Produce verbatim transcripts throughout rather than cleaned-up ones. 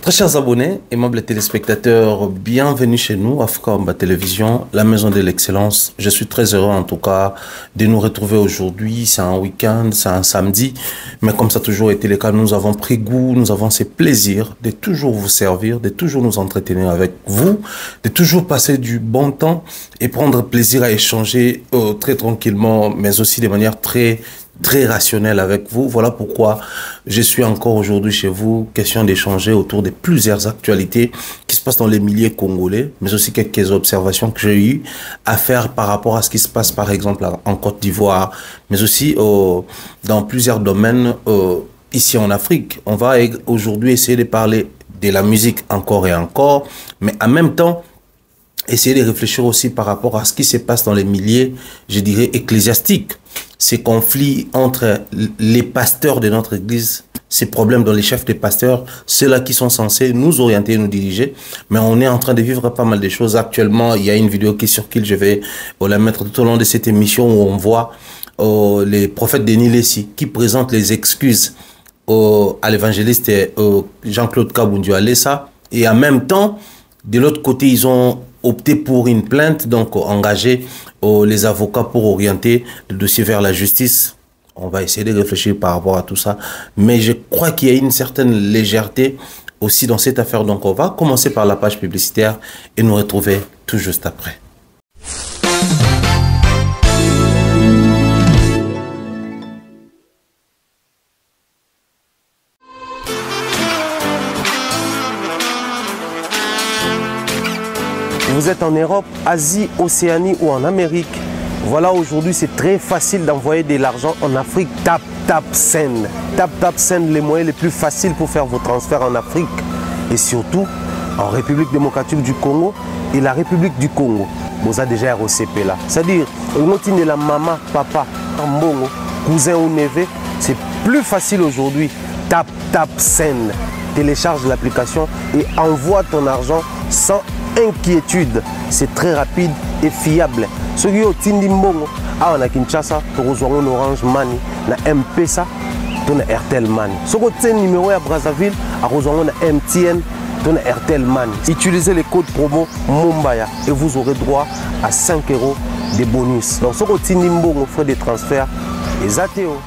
Très chers abonnés, aimables téléspectateurs, bienvenue chez nous, Africa Omba Télévision, la maison de l'excellence. Je suis très heureux en tout cas de nous retrouver aujourd'hui. C'est un week-end, c'est un samedi, mais comme ça a toujours été le cas, nous avons pris goût, nous avons ce plaisir de toujours vous servir, de toujours nous entretenir avec vous, de toujours passer du bon temps et prendre plaisir à échanger euh, très tranquillement, mais aussi de manière très très rationnel avec vous. Voilà pourquoi je suis encore aujourd'hui chez vous. Question d'échanger autour de plusieurs actualités qui se passent dans les milieux congolais, mais aussi quelques observations que j'ai eu à faire par rapport à ce qui se passe par exemple en Côte d'Ivoire, mais aussi euh, dans plusieurs domaines euh, ici en Afrique. On va aujourd'hui essayer de parler de la musique encore et encore, mais en même temps essayer de réfléchir aussi par rapport à ce qui se passe dans les milieux, je dirais, ecclésiastiques. Ces conflits entre les pasteurs de notre église, ces problèmes dans les chefs des pasteurs, ceux-là qui sont censés nous orienter, nous diriger. Mais on est en train de vivre pas mal de choses. Actuellement, il y a une vidéo qui circule, je vais la mettre tout au long de cette émission où on voit euh, les prophètes Denis Lessi qui présentent les excuses euh, à l'évangéliste euh, Jean-Claude Kabundu Alessa. Et en même temps, de l'autre côté, ils ont opté pour une plainte, donc engager euh, les avocats pour orienter le dossier vers la justice. On va essayer de réfléchir par rapport à tout ça. Mais je crois qu'il y a une certaine légèreté aussi dans cette affaire. Donc on va commencer par la page publicitaire et nous retrouver tout juste après. Vous êtes en Europe, Asie, Océanie ou en Amérique. Voilà, aujourd'hui, c'est très facile d'envoyer de l'argent en Afrique. Tap, tap, send. Tap, tap, send, les moyens les plus faciles pour faire vos transferts en Afrique. Et surtout, en République démocratique du Congo et la République du Congo. Vous avez déjà R O C P là. C'est-à-dire, on de la maman, papa, mbongo, cousin ou neveu. C'est plus facile aujourd'hui. Tap, tap, send. Télécharge l'application et envoie ton argent sans inquiétude. C'est très rapide et fiable. Ceux qui ont Tindi Mbongo, on a Kinshasa, on a Orange Money, on a M Pesa, on a Airtel Money. Ceux qui ont numéro à Brazzaville, on a M T N, on a Airtel Money. Utilisez le code promo Mumbaya et vous aurez droit à cinq euros de bonus. Donc ceux qui ont Tindi Mbongo, frais de transfert, les A T O.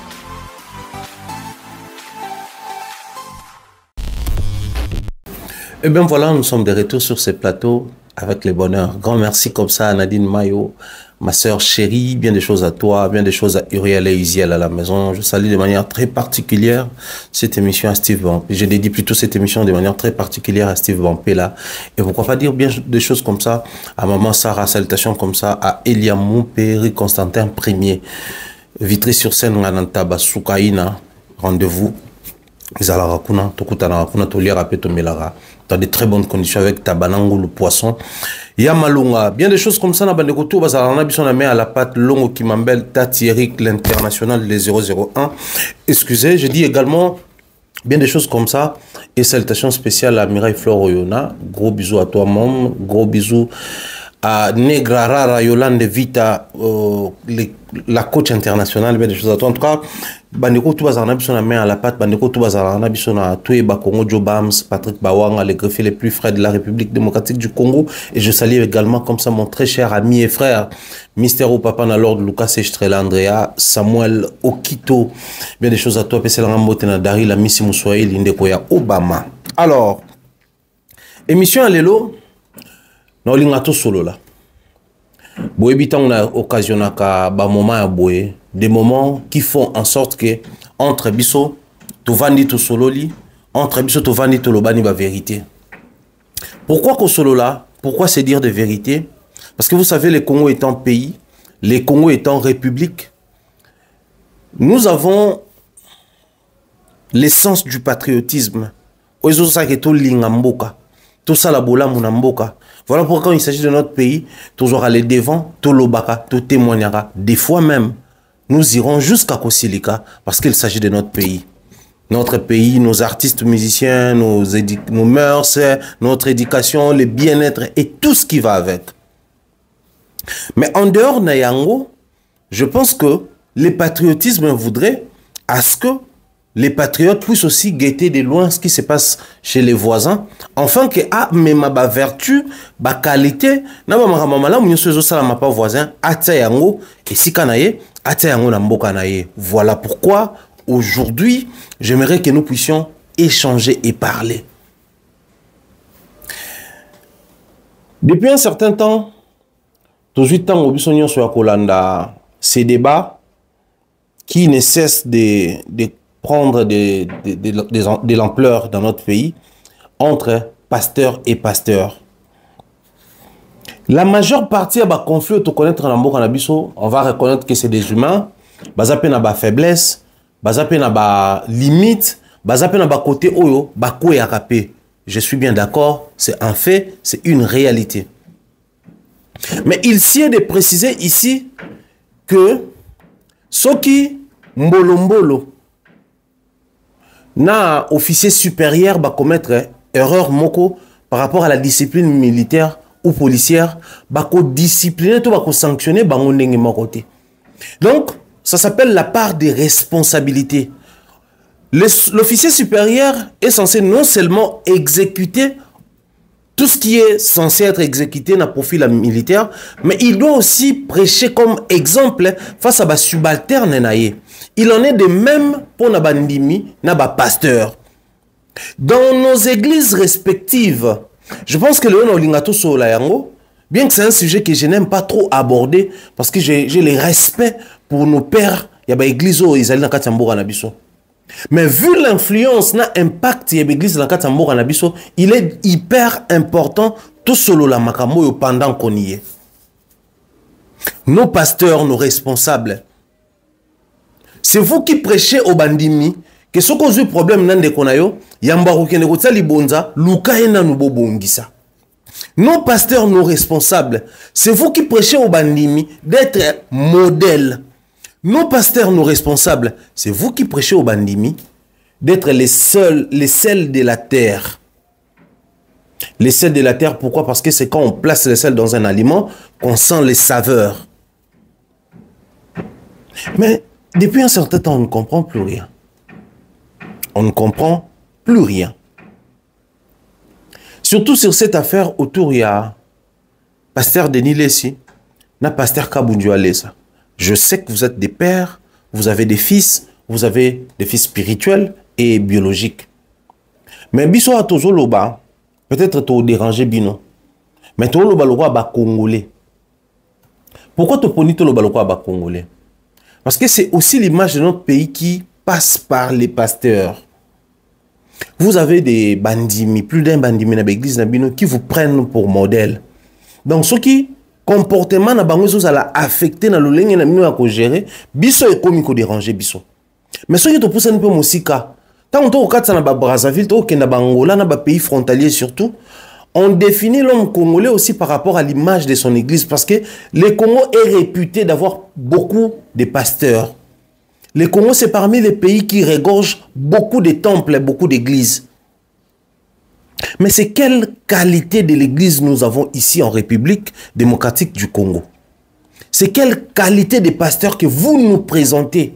Et bien voilà, nous sommes de retour sur ces plateaux avec les bonheurs. Grand merci comme ça à Nadine Mayo, ma sœur chérie, bien des choses à toi, bien des choses à Uriel et Uziel à la maison. Je salue de manière très particulière cette émission à Steve Bampé. Je dédie plutôt cette émission de manière très particulière à Steve Bampé là. Et pourquoi pas dire bien des choses comme ça à maman Sarah, salutations comme ça à Elia Moupéry, Constantin Premier, Vitry-sur-Seine, Nganantaba, Soukaina, rendez-vous. Zalara kuna, tokutana kuna, toliara pe tomelara. Dans de très bonnes conditions avec tabanango, le poisson. Yamalunga. Bien des choses comme ça, na bande koto, bazalana bisona met à la pâte longo qui m'embelle Tati Eric, l'international des zéro zéro un. Excusez, je dis également bien des choses comme ça. Et salutations spéciales à Mireille Flore Oyona. Gros bisous à toi, Mom. Gros bisous à Negra Rara Yolande Vita, euh, les, la coach internationale, bien des choses à toi. En tout cas, Bandeko tout bazarana bisona main à la patte, Bandeko tout bazarana bisona Toueba Congo Joe Bams, Patrick Bawanga, les greffiers les plus frais de la République démocratique du Congo. Et je salue également comme ça mon très cher ami et frère, Mister Papa Nalord, Lucas Estrella, Andrea, Samuel Okito. Bien des choses à toi, Pessel Rambote Nadari, la Missi Moussoaï, Lindekoya Obama. Alors, émission à l'élo. Non, lingato solo là. Boye bitan on a occasion ka ba moment à boye, des moments qui font en sorte que entre biso to vandi to solo li, entre biso to vandi to lobani ba vérité. Pourquoi ko solo là? Pourquoi c'est dire de vérité? Parce que vous savez, le Congo étant pays, le Congo étant république, nous avons l'essence du patriotisme. Oizo sa ke to lingamboka. Tout ça la bola munamboka. Voilà pourquoi quand il s'agit de notre pays, toujours aller devant, tout l'obaka, tout témoignera. Des fois même, nous irons jusqu'à Kosilika parce qu'il s'agit de notre pays. Notre pays, nos artistes, musiciens, nos, nos mœurs, notre éducation, le bien-être et tout ce qui va avec. Mais en dehors de Nayango, je pense que le patriotisme voudrait à ce que les patriotes puissent aussi guetter de loin ce qui se passe chez les voisins, enfin que ah mais ma ba vertu, ba qualité, na ba makamala munyoso zo sala ma pas voisin, atia yango et si kanaye, atia yango na mboka naye. Voilà pourquoi aujourd'hui, j'aimerais que nous puissions échanger et parler. Depuis un certain temps, toujours temps au bisognon sur Kolanda, ces débats qui ne cessent de, de prendre de, de, de, de, de, de l'ampleur dans notre pays entre pasteurs et pasteurs. La majeure partie va conflit au connaître en Ambo Canabiso, on va reconnaître que c'est des humains, basapé na ba faiblesse, basapé na ba limite, basapé na ba côté oyo, ba ko et akapé. Je suis bien d'accord, c'est un fait, c'est une réalité. Mais il s'y est de préciser ici que ceux qui mbolo mbolo na officier supérieur va commettre erreur moko par rapport à la discipline militaire ou policière, va discipliner tout, va sanctionner bango ndenge mokote. Donc ça s'appelle la part des responsabilités. L'officier supérieur est censé non seulement exécuter tout ce qui est censé être exécuté dans le profil militaire, mais il doit aussi prêcher comme exemple face à la subalterne. Il en est de même pour les bandimi, les pasteurs. Dans nos églises respectives, je pense que le Olingato Solayango, bien que c'est un sujet que je n'aime pas trop aborder, parce que j'ai le respect pour nos pères, il y a des églises où ils allaient dans Katamboura Nabiso. Mais vu l'influence, l'impact de l'église dans Katamboura Nabiso, il est hyper important tout solo la makamoyo pendant qu'on y est. Nos pasteurs, nos responsables, c'est vous qui prêchez au bandimi que ce qu'on a eu problème dans les konayo, yambaru kene kotsa libonza, luka ena nubo bongisa. Nos pasteurs, nos responsables, c'est vous qui prêchez au bandimi d'être modèle. Nos pasteurs, nos responsables, c'est vous qui prêchez au bandimi d'être les seuls, les sels de la terre. Les sels de la terre, pourquoi? Parce que c'est quand on place les sels dans un aliment qu'on sent les saveurs. Mais depuis un certain temps, on ne comprend plus rien. On ne comprend plus rien. Surtout sur cette affaire autour, il y a pasteur Denis Lessi, na pasteur Kabundu Alesa. Je sais que vous êtes des pères, vous avez des fils, vous avez des fils spirituels et biologiques. Mais biso a tozo loba, peut-être to déranger bino. Mais to loba loba ba congolais. Pourquoi to poni to loba loba ba congolais? Parce que c'est aussi l'image de notre pays qui passe par les pasteurs. Vous avez des bandimi, plus d'un bandimi dans l'église nabino qui vous prennent pour modèle. Donc ceux qui comportement na bango zo la affecté na lolenge na mino ya ko gérer biso e komi ko déranger biso. Mais ceux qui te poussent un peu mosika tant on to okatsa na ba Brazzaville to okenda bangola na ba pays frontaliers surtout, on définit l'homme congolais aussi par rapport à l'image de son église parce que le Congo est réputé d'avoir beaucoup de pasteurs. Le Congo c'est parmi les pays qui regorgent beaucoup de temples et beaucoup d'églises. Mais c'est quelle qualité de l'église nous avons ici en République démocratique du Congo? C'est quelle qualité de pasteurs que vous nous présentez?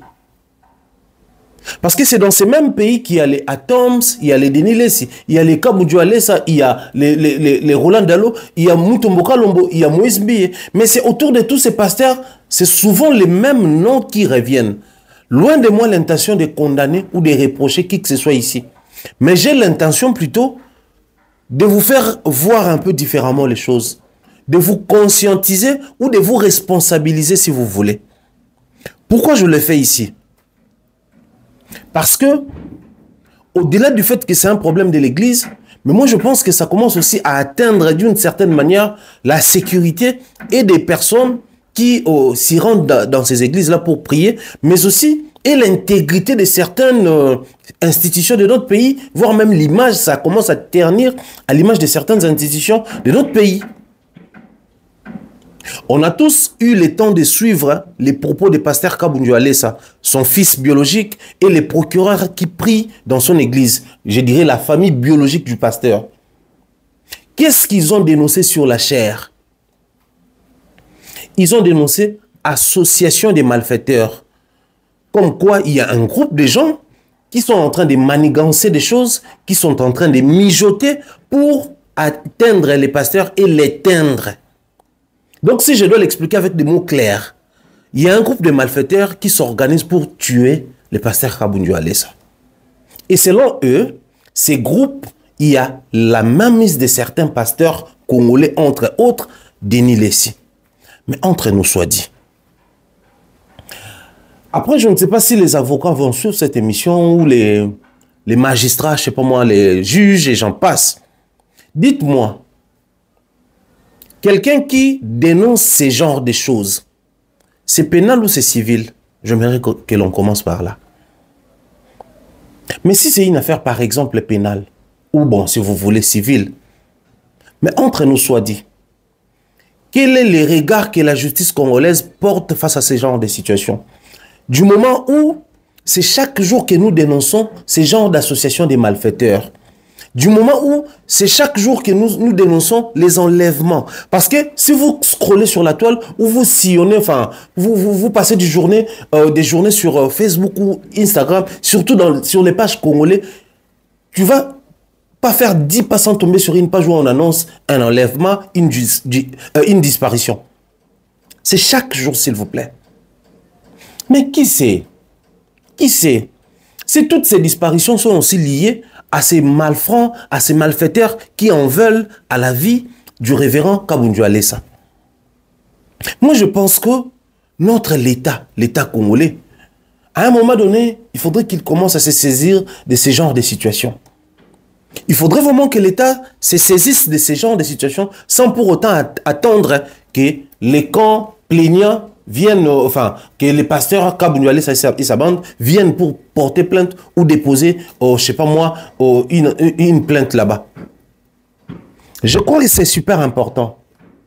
Parce que c'est dans ces mêmes pays qu'il y a les Atoms, il y a les Denis Lessi, il y a les Kabundu Alesa, il y a les, les, les, les Roland Dalo, il y a Mutombo Kalombo, il y a Moïse Biye. Mais c'est autour de tous ces pasteurs, c'est souvent les mêmes noms qui reviennent. Loin de moi l'intention de condamner ou de reprocher qui que ce soit ici. Mais j'ai l'intention plutôt de vous faire voir un peu différemment les choses, de vous conscientiser ou de vous responsabiliser si vous voulez. Pourquoi je le fais ici? Parce que, au-delà du fait que c'est un problème de l'Église, mais moi je pense que ça commence aussi à atteindre d'une certaine manière la sécurité et des personnes qui oh, s'y rendent dans ces églises-là pour prier, mais aussi et l'intégrité de certaines euh, institutions de notre pays, voire même l'image, ça commence à ternir à l'image de certaines institutions de notre pays. On a tous eu le temps de suivre les propos de pasteur Kabundu Alesa, son fils biologique et les procureurs qui prient dans son église. Je dirais la famille biologique du pasteur. Qu'est-ce qu'ils ont dénoncé sur la chair? Ils ont dénoncé association des malfaiteurs. Comme quoi, il y a un groupe de gens qui sont en train de manigancer des choses, qui sont en train de mijoter pour atteindre les pasteurs et l'éteindre. Donc, si je dois l'expliquer avec des mots clairs, il y a un groupe de malfaiteurs qui s'organise pour tuer le pasteur Kabundu Alessa. Et selon eux, ces groupes, il y a la mainmise de certains pasteurs congolais, entre autres, Denis Lessi. Mais entre nous soit dit. Après, je ne sais pas si les avocats vont suivre cette émission ou les, les magistrats, je ne sais pas moi, les juges et j'en passe. Dites-moi, quelqu'un qui dénonce ces genres de choses, c'est pénal ou c'est civil? J'aimerais que, que l'on commence par là. Mais si c'est une affaire, par exemple, pénale, ou bon, si vous voulez, civile, mais entre nous soit dit, quel est le regard que la justice congolaise porte face à ce genre de situations? Du moment où c'est chaque jour que nous dénonçons ces genres d'associations des malfaiteurs, du moment où c'est chaque jour que nous, nous dénonçons les enlèvements. Parce que si vous scrollez sur la toile ou vous sillonnez, enfin, vous, vous, vous passez du journée, euh, des journées sur euh, Facebook ou Instagram, surtout dans, sur les pages congolais, tu vas pas faire dix pas sans tomber sur une page où on annonce un enlèvement, une, euh, une disparition. C'est chaque jour, s'il vous plaît. Mais qui sait? Qui sait? Si toutes ces disparitions sont aussi liées à ces malfrats, à ces malfaiteurs qui en veulent à la vie du révérend Kabundu Alessa. Moi, je pense que notre l'État, l'État congolais, à un moment donné, il faudrait qu'il commence à se saisir de ce genre de situations. Il faudrait vraiment que l'État se saisisse de ce genre de situations sans pour autant attendre que les camps plaignants viennent, euh, enfin, que les pasteurs Kabundu Alessa et sa bande viennent pour porter plainte ou déposer, oh, je sais pas moi, oh, une, une plainte là-bas. Je crois que c'est super important.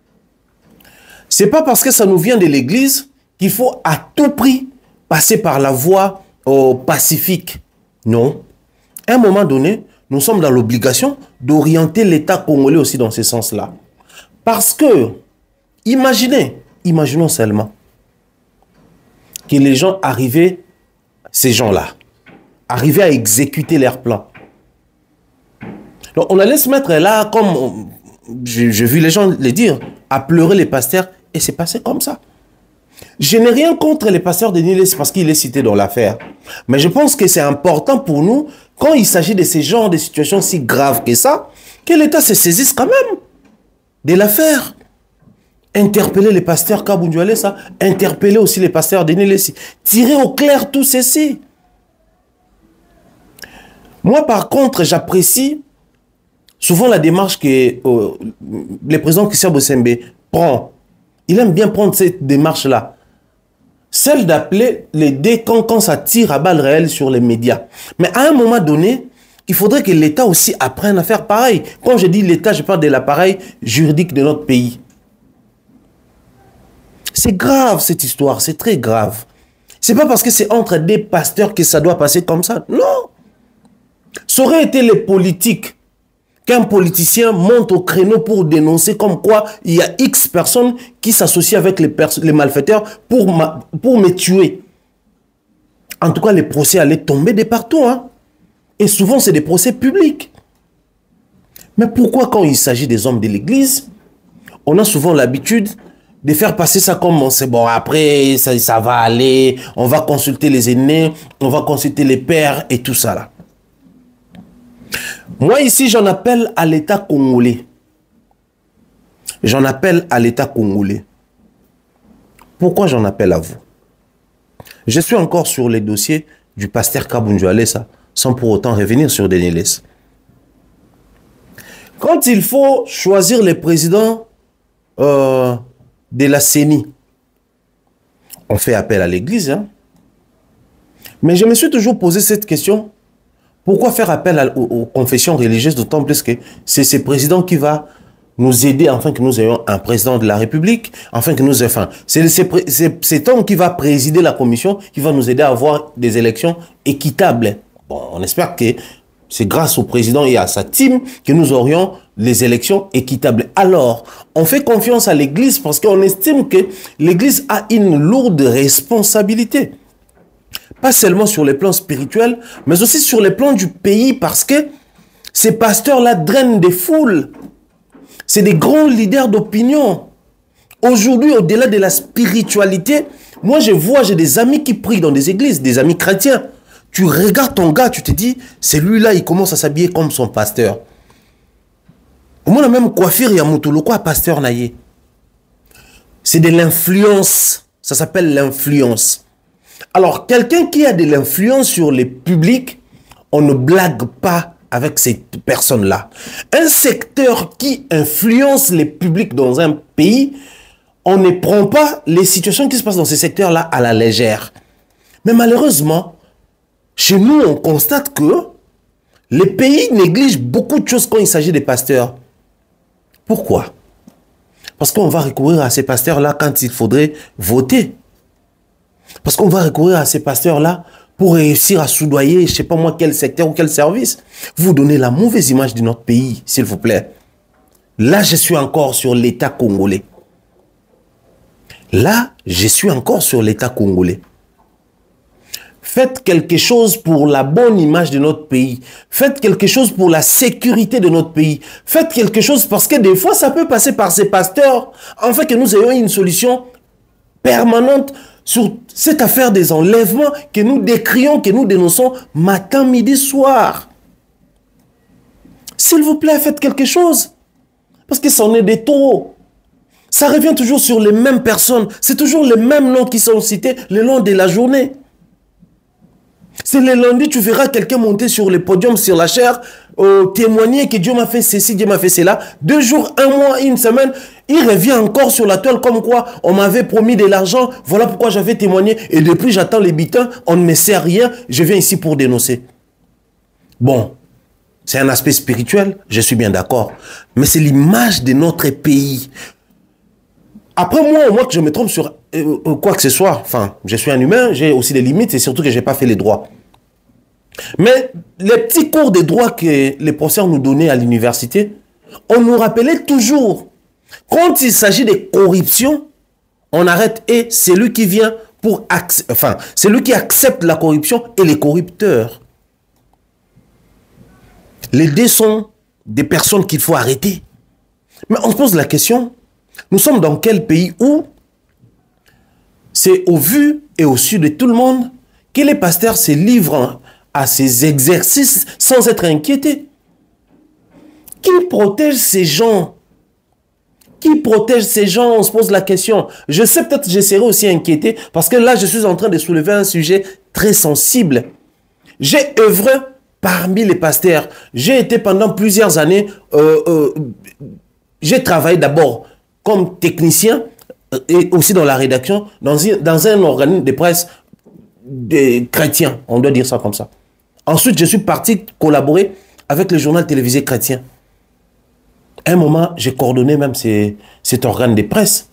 C'est pas parce que ça nous vient de l'église qu'il faut à tout prix passer par la voie oh, pacifique. Non. À un moment donné, nous sommes dans l'obligation d'orienter l'État congolais aussi dans ce sens-là. Parce que, imaginez, imaginons seulement, que les gens arrivaient, ces gens-là, arrivaient à exécuter leur plan. Donc on allait se mettre là, comme j'ai vu les gens le dire, à pleurer les pasteurs, et c'est passé comme ça. Je n'ai rien contre les pasteurs de Denis Lessi parce qu'il est cité dans l'affaire. Mais je pense que c'est important pour nous, quand il s'agit de ces genres de situations si graves que ça, que l'État se saisisse quand même de l'affaire. Interpeller les pasteurs Kabundu Alessa, interpeller aussi les pasteurs Denis Lessi, tirer au clair tout ceci. Moi, par contre, j'apprécie souvent la démarche que euh, le président Christian Bossembe prend. Il aime bien prendre cette démarche-là. Celle d'appeler les dés quand, quand ça tire à balles réelles sur les médias. Mais à un moment donné, il faudrait que l'État aussi apprenne à faire pareil. Quand je dis l'État, je parle de l'appareil juridique de notre pays. C'est grave cette histoire, c'est très grave. C'est pas parce que c'est entre des pasteurs que ça doit passer comme ça. Non. Ça aurait été les politiques qu'un politicien monte au créneau pour dénoncer comme quoi il y a X personnes qui s'associent avec les, les malfaiteurs pour, ma, pour me tuer. En tout cas, les procès allaient tomber de partout. Hein. Et souvent, c'est des procès publics. Mais pourquoi quand il s'agit des hommes de l'Église, on a souvent l'habitude de faire passer ça comme c'est bon, après ça, ça va aller, on va consulter les aînés, on va consulter les pères et tout ça là. Moi ici, j'en appelle à l'État congolais. J'en appelle à l'État congolais. Pourquoi j'en appelle à vous? Je suis encore sur les dossiers du pasteur Kabundu Alessa, sans pour autant revenir sur Denis Lessi. Quand il faut choisir les présidents euh, de la C E N I, on fait appel à l'Église. Hein? Mais je me suis toujours posé cette question. Pourquoi faire appel à, aux, aux confessions religieuses, d'autant plus que c'est ce président qui va nous aider afin que nous ayons un président de la République, afin que nous... Enfin, c'est cet homme qui va présider la commission, qui va nous aider à avoir des élections équitables. Bon, on espère que c'est grâce au président et à sa team que nous aurions les élections équitables. Alors, on fait confiance à l'Église parce qu'on estime que l'Église a une lourde responsabilité. pas seulement sur les plans spirituels, mais aussi sur les plans du pays, parce que ces pasteurs-là drainent des foules. C'est des grands leaders d'opinion. Aujourd'hui, au-delà de la spiritualité, moi je vois, j'ai des amis qui prient dans des églises, des amis chrétiens. Tu regardes ton gars, tu te dis, c'est lui-là, il commence à s'habiller comme son pasteur. Moi, la même coiffure, il y a Moutoulo, quoi, pasteur Naye. C'est de l'influence. Ça s'appelle l'influence. Alors, quelqu'un qui a de l'influence sur les publics, on ne blague pas avec ces personnes-là. Un secteur qui influence les publics dans un pays, on ne prend pas les situations qui se passent dans ces secteurs-là à la légère. Mais malheureusement, chez nous, on constate que les pays négligent beaucoup de choses quand il s'agit des pasteurs. Pourquoi? Parce qu'on va recourir à ces pasteurs-là quand il faudrait voter. Parce qu'on va recourir à ces pasteurs-là pour réussir à soudoyer, je ne sais pas moi, quel secteur ou quel service. Vous donnez la mauvaise image de notre pays, s'il vous plaît. Là, je suis encore sur l'État congolais. Là, je suis encore sur l'État congolais. Faites quelque chose pour la bonne image de notre pays. Faites quelque chose pour la sécurité de notre pays. Faites quelque chose parce que des fois, ça peut passer par ces pasteurs. En fait, que nous ayons une solution permanente sur cette affaire des enlèvements que nous décrions, que nous dénonçons matin, midi, soir. S'il vous plaît, faites quelque chose. Parce que c'en est des taureaux. Ça revient toujours sur les mêmes personnes. C'est toujours les mêmes noms qui sont cités le long de la journée. C'est le lundi, tu verras quelqu'un monter sur le podium, sur la chaire, euh, témoigner que Dieu m'a fait ceci, Dieu m'a fait cela. Deux jours, un mois, une semaine, il revient encore sur la toile comme quoi on m'avait promis de l'argent, voilà pourquoi j'avais témoigné. Et depuis, j'attends les bitins, on ne me sert rien, je viens ici pour dénoncer. Bon, c'est un aspect spirituel, je suis bien d'accord. Mais c'est l'image de notre pays. Après moi, moi que je me trompe sur euh, quoi que ce soit, enfin, je suis un humain, j'ai aussi des limites et surtout que je n'ai pas fait les droits. Mais les petits cours de droit que les professeurs nous donnaient à l'université, on nous rappelait toujours, quand il s'agit de corruption, on arrête et c'est lui qui vient pour, enfin, c'est lui qui accepte la corruption et les corrupteurs. Les deux sont des personnes qu'il faut arrêter. Mais on se pose la question, nous sommes dans quel pays où c'est au vu et au su de tout le monde que les pasteurs se livrent à ces exercices sans être inquiétés? Qui protège ces gens? Qui protège ces gens? On se pose la question. Je sais peut-être que je serai aussi inquiété parce que là, je suis en train de soulever un sujet très sensible. J'ai œuvré parmi les pasteurs. J'ai été pendant plusieurs années, euh, euh, j'ai travaillé d'abord comme technicien et aussi dans la rédaction, dans, dans un organisme de presse des chrétiens, on doit dire ça comme ça. Ensuite, je suis parti collaborer avec le journal télévisé chrétien. À un moment, j'ai coordonné même ces, cet organe de presse.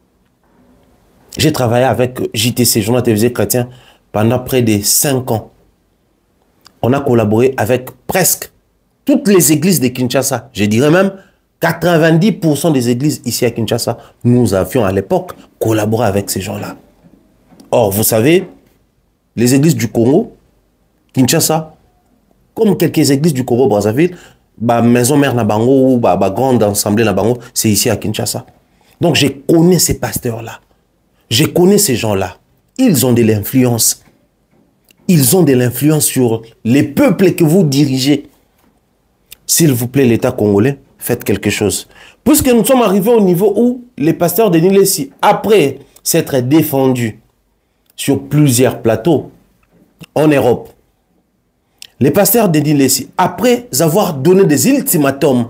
J'ai travaillé avec J T C, journal télévisé chrétien, pendant près de cinq ans. On a collaboré avec presque toutes les églises de Kinshasa. Je dirais même quatre-vingt-dix pour cent des églises ici à Kinshasa, nous avions à l'époque collaboré avec ces gens-là. Or, vous savez, les églises du Congo, Kinshasa, comme quelques églises du Congo-Brazzaville, bah, maison mère Nabango, bah, bah, grande assemblée Nabango, c'est ici à Kinshasa. Donc, je connais ces pasteurs-là. Je connais ces gens-là. Ils ont de l'influence. Ils ont de l'influence sur les peuples que vous dirigez. S'il vous plaît, l'État congolais, faites quelque chose. Puisque nous sommes arrivés au niveau où les pasteurs de Nilesi, après s'être défendus sur plusieurs plateaux en Europe, les pasteurs de Nilesi, après avoir donné des ultimatums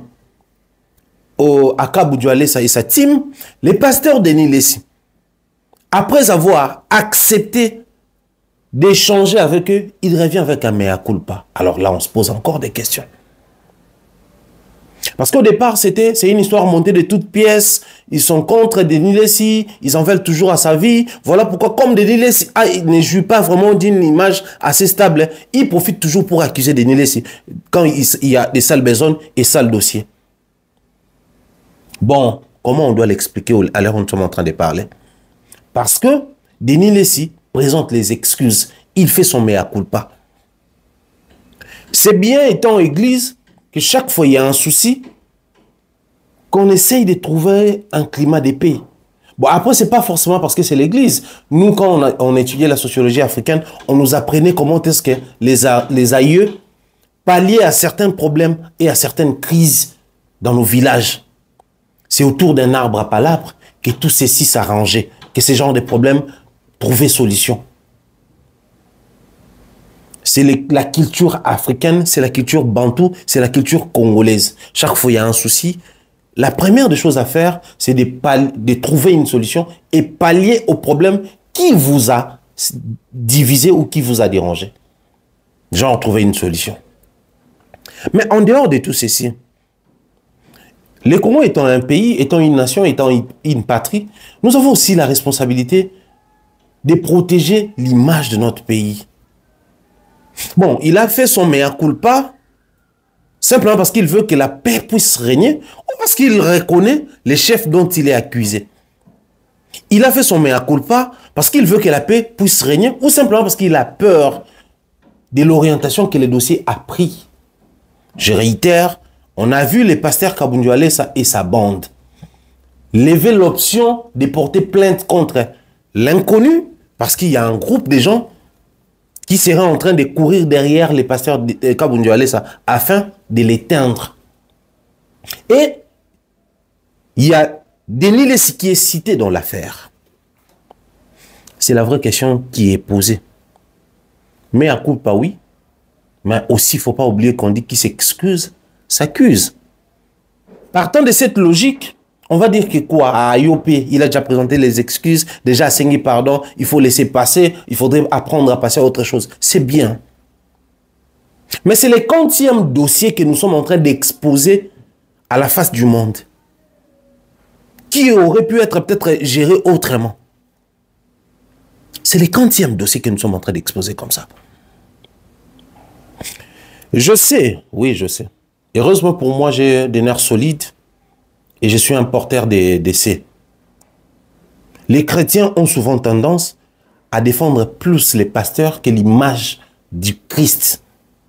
au, à Kabou Doualesa et sa team, les pasteurs de Nilesi, après avoir accepté d'échanger avec eux, ils reviennent avec un mea culpa. Alors là, on se pose encore des questions. Parce qu'au départ, c'était c'est une histoire montée de toutes pièces. Ils sont contre Denis Lessi, ils en veulent toujours à sa vie. Voilà pourquoi, comme Denis Lessi ah, il ne joue pas vraiment d'une image assez stable, il profite toujours pour accuser Denis Lessi quand il, il y a des sales besognes et sales dossiers. Bon, comment on doit l'expliquer à l'heure où nous sommes en train de parler? Parce que Denis Lessi présente les excuses Il fait son mea culpa. C'est bien étant église que chaque fois il y a un souci, qu'on essaye de trouver un climat de paix. Bon, après, c'est pas forcément parce que c'est l'église. Nous, quand on, a, on étudiait la sociologie africaine, on nous apprenait comment est-ce que les, a, les aïeux palliaient à certains problèmes et à certaines crises dans nos villages. C'est autour d'un arbre à palabres que tout ceci s'arrangeait, que ces genres de problèmes trouvaient solution. C'est la culture africaine, c'est la culture bantou, c'est la culture congolaise. Chaque fois il y a un souci, la première des choses à faire, c'est de, de trouver une solution et pallier au problème qui vous a divisé ou qui vous a dérangé. Genre, trouver une solution. Mais en dehors de tout ceci, le Congo étant un pays, étant une nation, étant une patrie, nous avons aussi la responsabilité de protéger l'image de notre pays. Bon, il a fait son mea culpa simplement parce qu'il veut que la paix puisse régner ou parce qu'il reconnaît les chefs dont il est accusé. Il a fait son mea culpa parce qu'il veut que la paix puisse régner ou simplement parce qu'il a peur de l'orientation que le dossier a pris. Je réitère, on a vu les pasteurs Kabundu Alesa et sa bande lever l'option de porter plainte contre l'inconnu parce qu'il y a un groupe de gens qui seraient en train de courir derrière les pasteurs de Kabundu Alesa afin de l'éteindre. Et il y a Denis Lessi qui est cité dans l'affaire. C'est la vraie question qui est posée. Mais à coup pas oui, mais aussi il ne faut pas oublier qu'on dit qui s'excuse, s'accuse. Partant de cette logique, on va dire que quoi, à Ayopé, il a déjà présenté les excuses, déjà assigné pardon, il faut laisser passer, il faudrait apprendre à passer à autre chose. C'est bien. Mais c'est le quantième dossier que nous sommes en train d'exposer à la face du monde, qui aurait pu être peut-être géré autrement. C'est le quantième dossier que nous sommes en train d'exposer comme ça. Je sais, oui, je sais. Heureusement pour moi, j'ai des nerfs solides et je suis un porteur d'essais. Les chrétiens ont souvent tendance à défendre plus les pasteurs que l'image du Christ.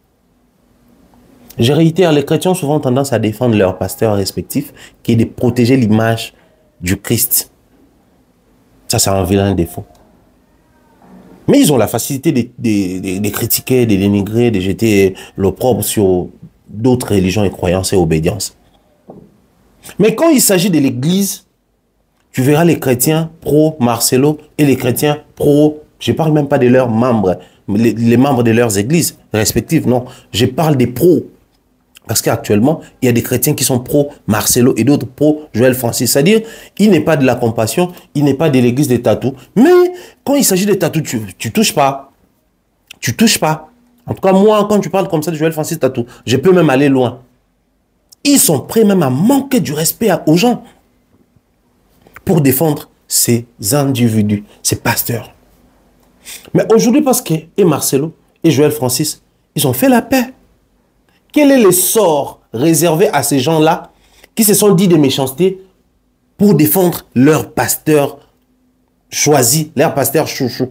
Je réitère, les chrétiens ont souvent tendance à défendre leurs pasteurs respectifs qui est de protéger l'image du Christ. Ça, c'est un vilain défaut. Mais ils ont la facilité de, de, de, de critiquer, de dénigrer, de jeter l'opprobre sur d'autres religions et croyances et obédiences. Mais quand il s'agit de l'Église, tu verras les chrétiens pro-Marcelo et les chrétiens pro, je ne parle même pas de leurs membres, les, les membres de leurs églises respectives, non. Je parle des pros. Parce qu'actuellement, il y a des chrétiens qui sont pro-Marcelo et d'autres pro-Joël Francis. C'est-à-dire, il n'est pas de la compassion, il n'est pas de l'église des tatous. Mais quand il s'agit des tatous, tu ne touches pas. Tu touches pas. En tout cas, moi, quand tu parles comme ça de Joël Francis Tatou, je peux même aller loin. Ils sont prêts même à manquer du respect aux gens pour défendre ces individus, ces pasteurs. Mais aujourd'hui, parce que et Marcelo et Joël Francis, ils ont fait la paix. Quel est le sort réservé à ces gens-là qui se sont dit de méchanceté pour défendre leur pasteur choisi, leur pasteur chouchou?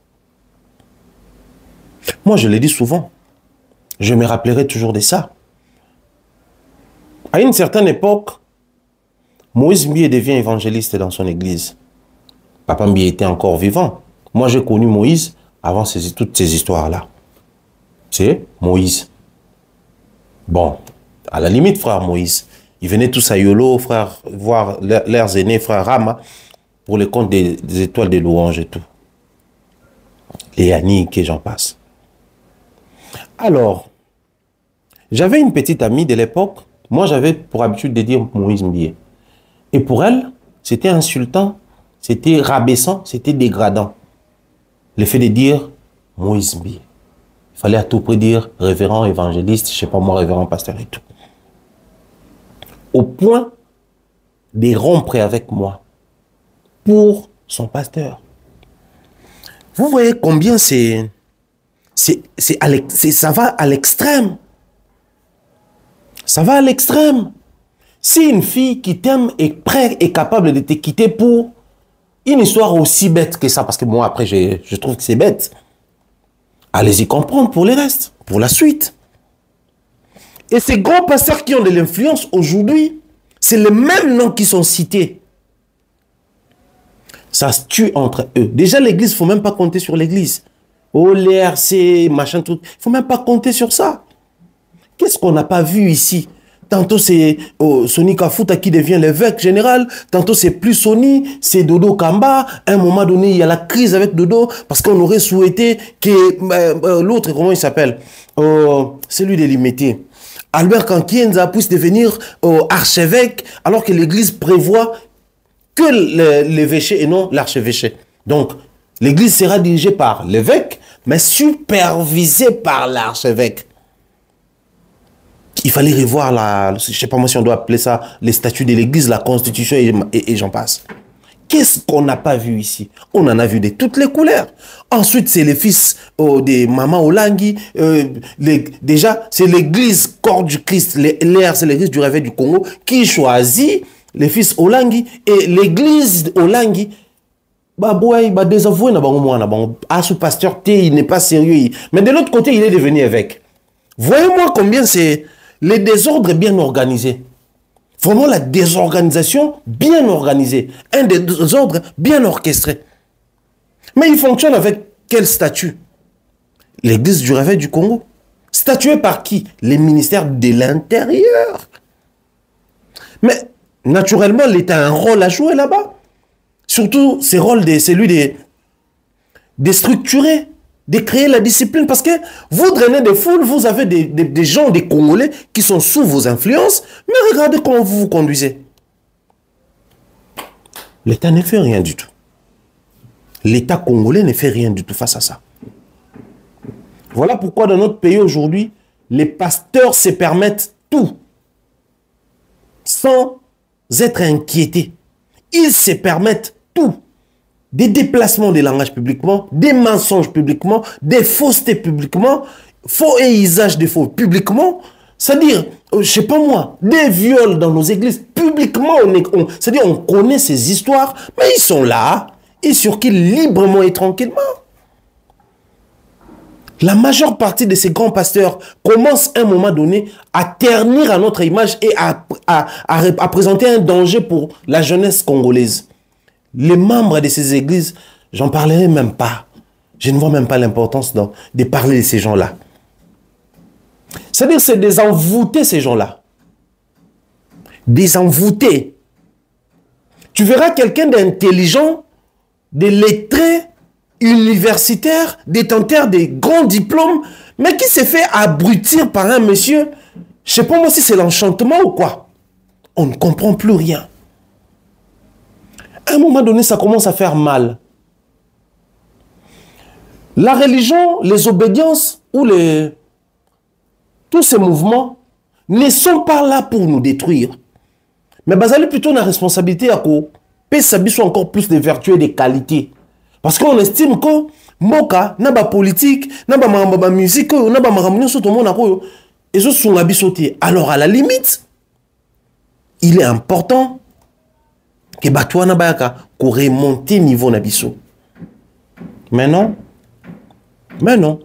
Moi, je le dis souvent. Je me rappellerai toujours de ça. À une certaine époque, Moïse Mbie devient évangéliste dans son église. Papa Mbie était encore vivant. Moi, j'ai connu Moïse avant ces, toutes ces histoires-là. C'est Moïse. Bon, à la limite, frère Moïse, ils venaient tous à Yolo, frère, voir leurs aînés, frère Rama, pour le compte des, des étoiles de louanges et tout. Les Yannick et j'en passe. Alors, j'avais une petite amie de l'époque, moi j'avais pour habitude de dire Moïse Mbie. Et pour elle, c'était insultant, c'était rabaissant, c'était dégradant. Le fait de dire Moïse Mbie. Il fallait à tout prix dire révérend, évangéliste, je ne sais pas moi, révérend, pasteur et tout. Au point de rompre avec moi pour son pasteur. Vous voyez combien c'est... Ça va à l'extrême. Ça va à l'extrême. Si une fille qui t'aime est prête et capable de te quitter pour une histoire aussi bête que ça, parce que moi après je, je trouve que c'est bête. Allez-y comprendre pour les restes, pour la suite. Et ces grands pasteurs qui ont de l'influence aujourd'hui, c'est les mêmes noms qui sont cités. Ça se tue entre eux. Déjà, l'église, il ne faut même pas compter sur l'église. Oh, l'R C, machin, tout. Il ne faut même pas compter sur ça. Qu'est-ce qu'on n'a pas vu ici? Tantôt, c'est oh, Sonny Kafuta qui devient l'évêque général. Tantôt, c'est plus Sonny, c'est Dodo Kamba. À un moment donné, il y a la crise avec Dodo parce qu'on aurait souhaité que euh, euh, l'autre, comment il s'appelle euh, celui de l'Imité, Albert Kankienza puisse devenir euh, archevêque alors que l'église prévoit que l'évêché et non l'archevêché. Donc, l'église sera dirigée par l'évêque, mais supervisée par l'archevêque. Il fallait revoir la, je ne sais pas moi si on doit appeler ça, les statuts de l'église, la constitution et, et, et j'en passe. Qu'est-ce qu'on n'a pas vu ici? On en a vu de toutes les couleurs. Ensuite, c'est les fils oh, des mamans Olangi. Euh, les, déjà, c'est l'église corps du Christ, l'air, c'est l'église du réveil du Congo qui choisit les fils Olangi et l'église Olangi. Bah, boy, bah, désavoué, na bango moi, na bango. Ah, ce pasteur, il n'est pas sérieux. Mais de l'autre côté, il est devenu évêque. Voyez-moi combien c'est les désordres bien organisés. Vraiment la désorganisation bien organisée. Un désordre bien orchestré. Mais il fonctionne avec quel statut? L'église du réveil du Congo. Statué par qui? Les ministères de l'Intérieur. Mais naturellement, l'État a un rôle à jouer là-bas. Surtout, ces rôles, de, celui de, de structurer, de créer la discipline. Parce que vous drainez des foules, vous avez des, des, des gens, des Congolais qui sont sous vos influences. Mais regardez comment vous vous conduisez. L'État ne fait rien du tout. L'État congolais ne fait rien du tout face à ça. Voilà pourquoi dans notre pays aujourd'hui, les pasteurs se permettent tout. Sans être inquiétés. Ils se permettent tout. Des déplacements des langages publiquement, des mensonges publiquement, des faussetés publiquement, faux et usage de faux publiquement. C'est-à-dire, je ne sais pas moi, des viols dans nos églises publiquement. On, c'est-à-dire, on connaît ces histoires, mais ils sont là. Ils circulent librement et tranquillement. La majeure partie de ces grands pasteurs commencent à un moment donné à ternir à notre image et à, à, à, à présenter un danger pour la jeunesse congolaise. Les membres de ces églises, j'en parlerai même pas. Je ne vois même pas l'importance de, de parler de ces gens-là. C'est-à-dire c'est des envoûtés, ces gens-là. Des envoûtés. Tu verras quelqu'un d'intelligent, de lettré, universitaire, détenteur de grands diplômes, mais qui s'est fait abrutir par un monsieur. Je ne sais pas moi si c'est l'enchantement ou quoi. On ne comprend plus rien. À un moment donné, ça commence à faire mal. La religion, les obédiences ou les... tous ces mouvements ne sont pas là pour nous détruire. Mais basé plutôt dans la responsabilité à quoi P-Sabi soit encore plus de vertus et de qualités. Parce qu'on estime que Moka, n'a pas politique, n'a pas musique, n'a pas maramion sur tout le monde. Et ce sont abissotés. Alors à la limite, il est important que Batouana Bayaka remonte niveau nabiso. Mais non. Mais non.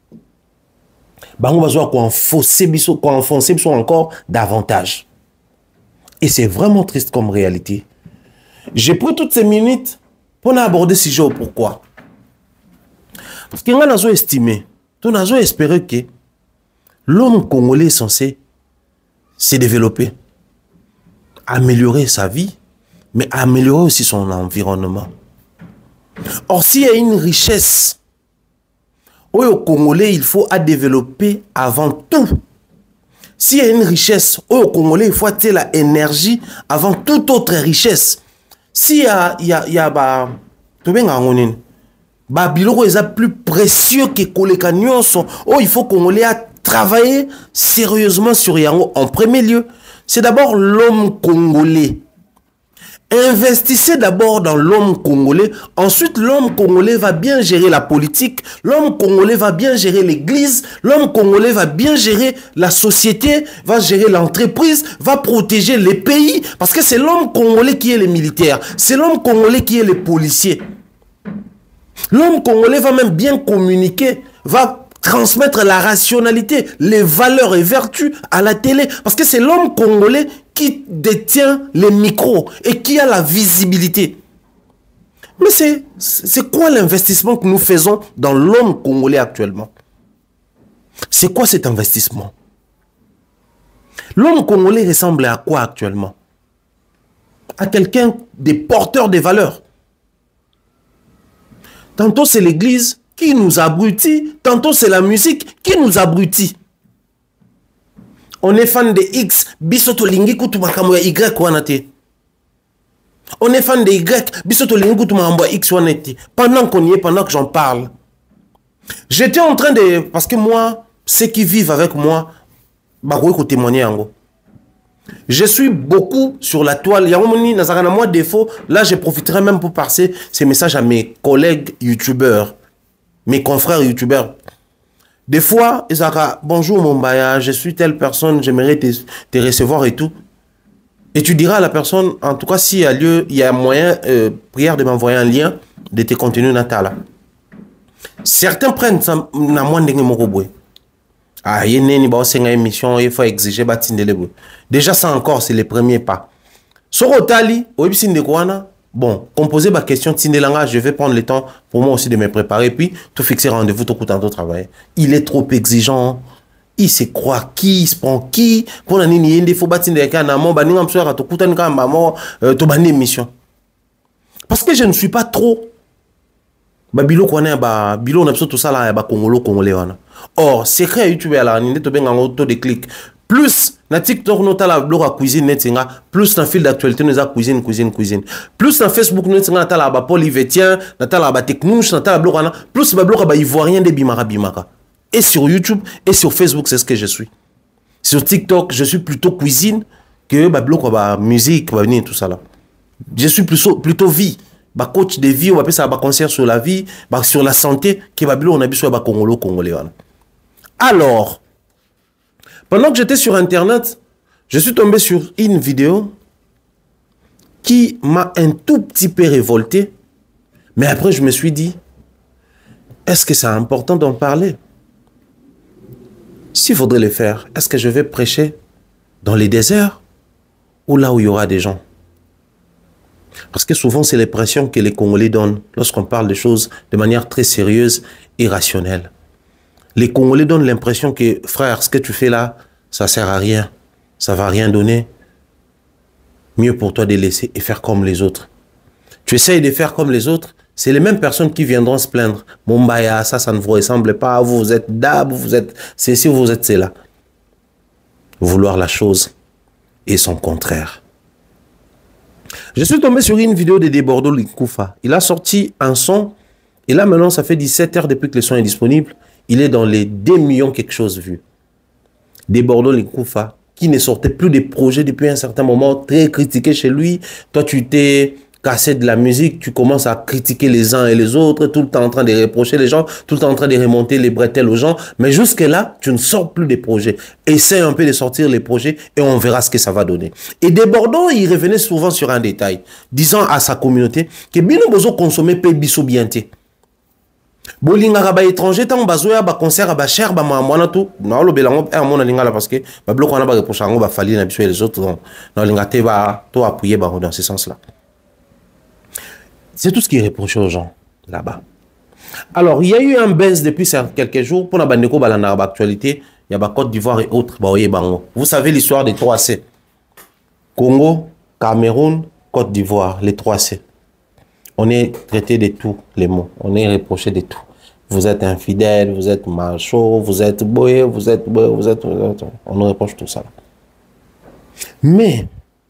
Bango bazoa ko enfoncer biso, ko enfoncer biso encore davantage. Et c'est vraiment triste comme réalité. J'ai pris toutes ces minutes pour aborder ce sujet. Pourquoi? Parce qu'on a estimé, on a espéré que l'homme congolais est censé se développer, améliorer sa vie, mais améliorer aussi son environnement. Or, s'il y a une richesse au Congolais, il faut à développer avant tout. S'il y a une richesse au Congolais, il faut attirer la énergie avant toute autre richesse. S'il y a, il y a, il y a, bah, tout bien, bah, biloko est plus précieux que Kolekanion sont. Oh, il faut Congolais à travailler sérieusement sur Yango. En premier lieu, c'est d'abord l'homme congolais. Investissez d'abord dans l'homme congolais. Ensuite, l'homme congolais va bien gérer la politique. L'homme congolais va bien gérer l'église. L'homme congolais va bien gérer la société, va gérer l'entreprise, va protéger les pays. Parce que c'est l'homme congolais qui est le militaire. C'est l'homme congolais qui est le policier. L'homme congolais va même bien communiquer, va transmettre la rationalité, les valeurs et vertus à la télé. Parce que c'est l'homme congolais qui détient les micros et qui a la visibilité. Mais c'est quoi l'investissement que nous faisons dans l'homme congolais actuellement? C'est quoi cet investissement? L'homme congolais ressemble à quoi actuellement? À quelqu'un des porteurs des valeurs. Tantôt c'est l'église qui nous abrutit, tantôt c'est la musique qui nous abrutit. On est fan de X, bisoto lingi kutumakamu ya Y wanate. On est fan de Y, bisoto lingi kutumakamu ya X wanate. Pendant qu'on y est, pendant que j'en parle. J'étais en train de... Parce que moi, ceux qui vivent avec moi, bah, vous témoigner en gros. Je suis beaucoup sur la toile. Il y a un moi défaut. Là, je profiterai même pour passer ces messages à mes collègues youtubeurs, mes confrères youtubeurs. Des fois, ils disent bonjour mon baya, je suis telle personne, j'aimerais te, te recevoir et tout. Et tu diras à la personne, en tout cas, s'il y a lieu, il y a moyen, euh, prière de m'envoyer un lien de tes contenus natals. Certains prennent ça, na moins de mon ah, il y a une émission, il faut exiger déjà ça encore, c'est les premiers pas. Sur Otali, bon, composer ma question, je vais prendre le temps pour moi aussi de me préparer, puis tout fixer rendez-vous, tout temps de travail. Il est trop exigeant, il se croit qui, il se prend qui, pour la nini, il faut bâtir des cas, émission. Parce que je ne suis pas trop. Babilo connaît ba bilo na tout ça là ba congolo congolais wana. Or secret YouTube là ni to benga auto de clic. Plus na TikTok nota la blog à cuisine netinga, plus na fil d'actualité nous a cuisine cuisine cuisine. Plus na Facebook netinga ta la ba Paul Yvetien, na ta la ba technouche, na ta la blog wana, plus ba blog ba ivoirien de bimara bimaka. Et sur YouTube et sur Facebook, c'est ce que je suis. Sur TikTok, je suis plutôt cuisine que ba blog ba musique, ba venir tout ça là. Je suis plutôt plutôt vie. Bah coach de vie, on va appeler ça bah conseiller sur la vie, bah sur la santé, qui va bien on a besoin bah congolo congolais. Alors, pendant que j'étais sur internet, je suis tombé sur une vidéo qui m'a un tout petit peu révolté, mais après je me suis dit, est-ce que c'est important d'en parler? S'il faudrait le faire, est-ce que je vais prêcher dans les déserts ou là où il y aura des gens? Parce que souvent, c'est les pressions que les Congolais donnent lorsqu'on parle de choses de manière très sérieuse et rationnelle. Les Congolais donnent l'impression que, frère, ce que tu fais là, ça ne sert à rien. Ça ne va rien donner. Mieux pour toi de laisser et faire comme les autres. Tu essayes de faire comme les autres, c'est les mêmes personnes qui viendront se plaindre. Mombaya, ça, ça ne vous ressemble pas. Vous, vous êtes dab, vous êtes ceci, vous êtes cela. Vouloir la chose et son contraire. Je suis tombé sur une vidéo de Debordo Likoufa. Il a sorti un son. Et là, maintenant, ça fait dix-sept heures depuis que le son est disponible. Il est dans les deux millions quelque chose vus. Debordo Likoufa, qui ne sortait plus de projets depuis un certain moment, très critiqué chez lui. Toi, tu t'es cassé de la musique, tu commences à critiquer les uns et les autres, tout le temps en train de reprocher les gens, tout le temps en train de remonter les bretelles aux gens. Mais jusque-là, tu ne sors plus des projets. Essaie un peu de sortir les projets et on verra ce que ça va donner. Et Debordo, il revenait souvent sur un détail, disant à sa communauté que bino bozo consommer pe biso bienté. Bolinga ba étranger tant bazoya ba concert ba cher ba mwana tout na lo belango e mona lingala parce que ba bloko na ba reprocher ngo ba fali na biso et les autres na lingate ba to appuyer ba dans ce sens-là. C'est tout ce qui est reproché aux gens là-bas. Alors, il y a eu un baisse depuis quelques jours pour la bandeko balana actualité. Il y a la Côte d'Ivoire et autres. Vous savez l'histoire des trois C. Congo, Cameroun, Côte d'Ivoire, les trois C. On est traité de tous les mots. On est reproché de tout. Vous êtes infidèle, vous êtes macho, vous êtes boé, vous êtes boé, vous êtes... On nous reproche tout ça. Mais,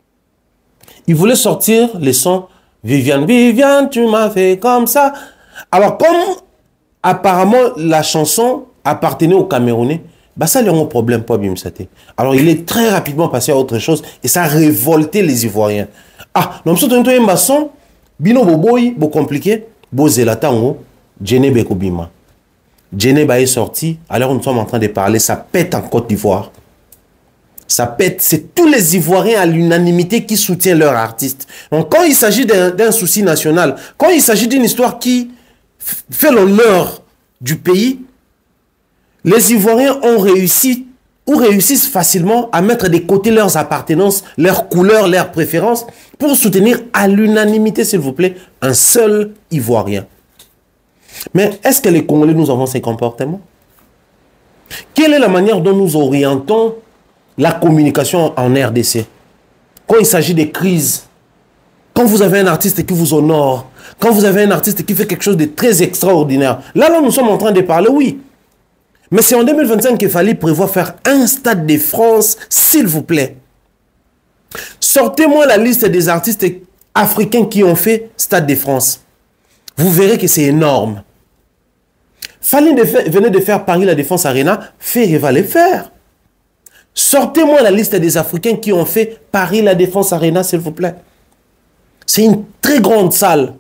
il voulait sortir les sons. Viviane, Viviane, tu m'as fait comme ça. Alors, comme apparemment la chanson appartenait aux Camerounais, bah ça, il y a un problème pour Bimsate. Alors, il est très rapidement passé à autre chose et ça a révolté les Ivoiriens. Ah, nous sommes tous un son, bino boboy, bo compliqué, bo zelatango, Djene Bekobima. Djene est sorti, alors nous sommes en train de parler, ça pète en Côte d'Ivoire. Ça pète, c'est tous les Ivoiriens à l'unanimité qui soutiennent leur artiste. Donc quand il s'agit d'un souci national, quand il s'agit d'une histoire qui fait l'honneur du pays, Les Ivoiriens ont réussi ou réussissent facilement à mettre de côté leurs appartenances, leurs couleurs, leurs préférences pour soutenir à l'unanimité, s'il vous plaît, un seul Ivoirien. Mais est-ce que les Congolais, nous avons ces comportements? Quelle est la manière dont nous orientons la communication en R D C? Quand il s'agit des crises, quand vous avez un artiste qui vous honore, quand vous avez un artiste qui fait quelque chose de très extraordinaire, là, là, nous sommes en train de parler, oui. Mais c'est en deux mille vingt-cinq qu'il fallait prévoir faire un Stade de France, s'il vous plaît. Sortez-moi la liste des artistes africains qui ont fait Stade de France. Vous verrez que c'est énorme. Fallait de faire, venez de faire Paris La Défense Arena, Ferré va les faire. Sortez-moi la liste des Africains qui ont fait Paris La Défense Arena, s'il vous plaît. C'est une très grande salle.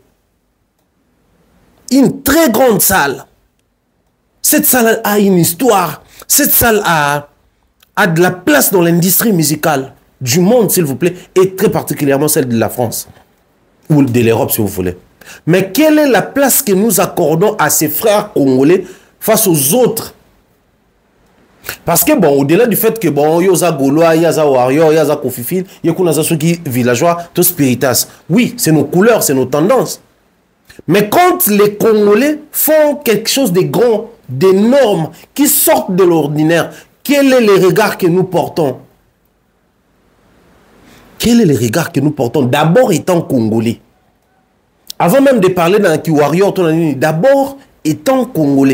Une très grande salle. Cette salle a une histoire. Cette salle a, a de la place dans l'industrie musicale du monde, s'il vous plaît, et très particulièrement celle de la France. Ou de l'Europe, si vous voulez. Mais quelle est la place que nous accordons à ces frères congolais face aux autres? Parce que, bon, au-delà du fait que, bon, il y a Gaulois, il y a Warrior, il y a Kofifil, il y a ceux qui villageois, tous spiritas. Oui, c'est nos couleurs, c'est nos tendances. Mais quand les Congolais font quelque chose de grand, d'énorme, qui sortent de l'ordinaire, quel est le regard que nous portons? Quel est le regard que nous portons? D'abord étant Congolais. Avant même de parler d'un Warrior, d'abord étant Congolais.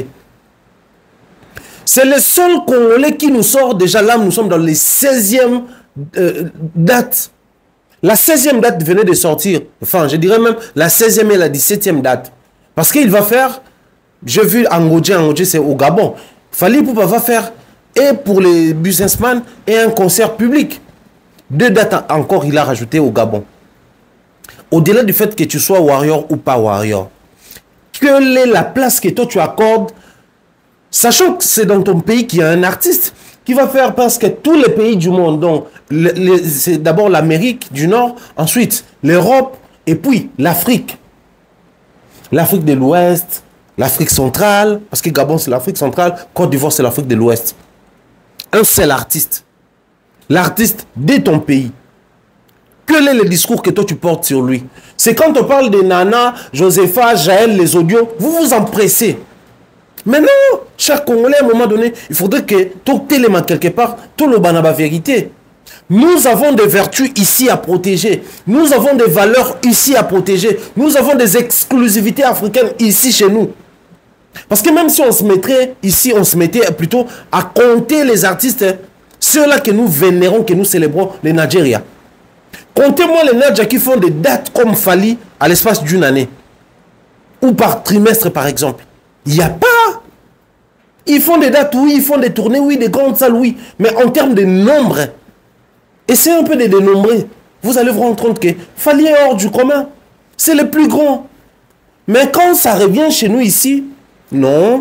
C'est le seul Congolais qui nous sort déjà là, nous sommes dans les seizième euh, date. La seizième date venait de sortir. Enfin, je dirais même la seizième et la dix-septième date. Parce qu'il va faire, j'ai vu Angodje, Angodje c'est au Gabon. Fally Ipupa va faire, et pour les businessmen, et un concert public. Deux dates encore, il a rajouté au Gabon. Au-delà du fait que tu sois warrior ou pas warrior, quelle est la place que toi tu accordes, sachant que c'est dans ton pays qu'il y a un artiste qui va faire parce que tous les pays du monde, donc c'est d'abord l'Amérique du Nord, ensuite l'Europe et puis l'Afrique. L'Afrique de l'Ouest, l'Afrique centrale, parce que Gabon c'est l'Afrique centrale, Côte d'Ivoire c'est l'Afrique de l'Ouest. Un seul artiste, l'artiste de ton pays. Quel est le discours que toi tu portes sur lui? C'est quand on parle de Nana, Josepha, Jaël, les audios, vous vous empressez. Mais non, chaque Congolais, à un moment donné, il faudrait que tout élément quelque part, tout le banaba vérité. Nous avons des vertus ici à protéger. Nous avons des valeurs ici à protéger. Nous avons des exclusivités africaines ici chez nous. Parce que même si on se mettrait ici, on se mettait plutôt à compter les artistes, ceux-là que nous vénérons, que nous célébrons, les Nigeria. Comptez-moi les Nadja qui font des dates comme Fally à l'espace d'une année. Ou par trimestre, par exemple. Il n'y a pas. Ils font des dates, oui, ils font des tournées, oui, des grandes salles, oui. Mais en termes de nombre, essayez un peu de dénombrer. Vous allez vous rendre compte que Fally est hors du commun. C'est le plus grand. Mais quand ça revient chez nous ici, non.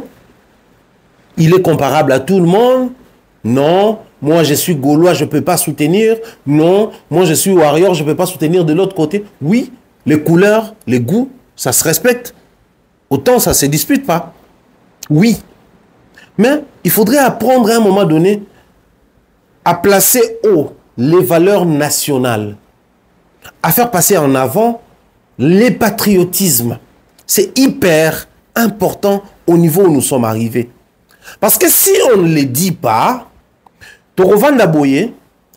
Il est comparable à tout le monde. Non. Moi, je suis Gaulois, je ne peux pas soutenir. Non. Moi, je suis Warrior, je ne peux pas soutenir de l'autre côté. Oui, les couleurs, les goûts, ça se respecte. Autant ça ne se dispute pas. Oui. Mais il faudrait apprendre à un moment donné à placer haut les valeurs nationales. À faire passer en avant les patriotismes. C'est hyper important au niveau où nous sommes arrivés. Parce que si on ne le dit pas, Torovanda Boye,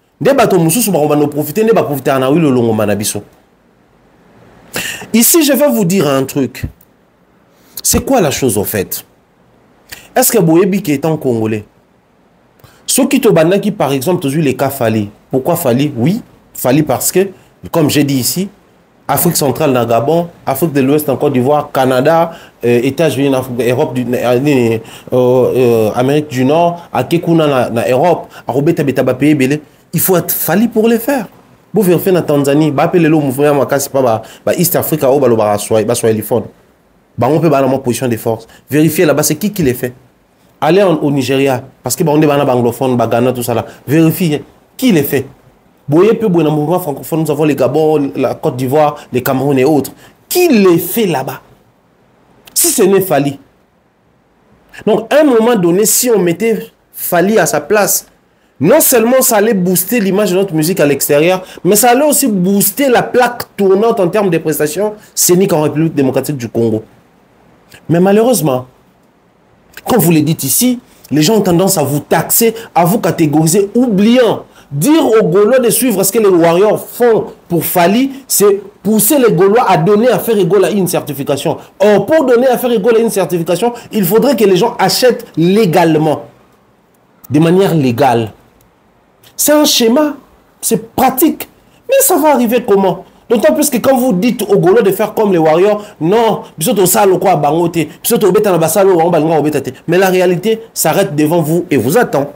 ici, je vais vous dire un truc. C'est quoi la chose au fait? Est-ce que Boyebi qui est en Congolais? Ceux qui te bandent qui, par exemple, tu as vu les cas Fally. Pourquoi Fally? Oui, Fally parce que, comme j'ai dit ici, Afrique centrale dans Gabon, Afrique de l'Ouest en Côte d'Ivoire, Canada, euh, États-Unis, Europe, du, euh, euh, Amérique du Nord, à Kekuna en Europe, à Robeta Betaba pays belé. Il faut être Fally pour les faire. Vous vérifiez en Tanzanie, bah appelez le mouvement Makasi pas bah East Africa ou bah le bah soit bah soit téléphone. Bah on peut bah dans position de force. Vérifiez là-bas c'est qui qui les fait. Allez en, au Nigeria parce que bah on est bah anglophone, bah Ghana tout ça là. Vérifiez qui les fait. Boyez peu dans le mouvement francophone, nous avons les Gabon, la Côte d'Ivoire, les Cameroun et autres. Qui les fait là-bas? Si ce n'est Fally. Donc, à un moment donné, si on mettait Fally à sa place, non seulement ça allait booster l'image de notre musique à l'extérieur, mais ça allait aussi booster la plaque tournante en termes de prestations scéniques en République démocratique du Congo. Mais malheureusement, comme vous le dites ici, les gens ont tendance à vous taxer, à vous catégoriser, oubliant. Dire aux Gaulois de suivre ce que les Warriors font pour Fally, c'est pousser les Gaulois à donner à Ferré-Gola une certification. Or, pour donner à Ferré-Gola une certification, il faudrait que les gens achètent légalement, de manière légale. C'est un schéma, c'est pratique. Mais ça va arriver comment? D'autant plus que quand vous dites aux Gaulois de faire comme les Warriors, non, mais la réalité s'arrête devant vous et vous attend.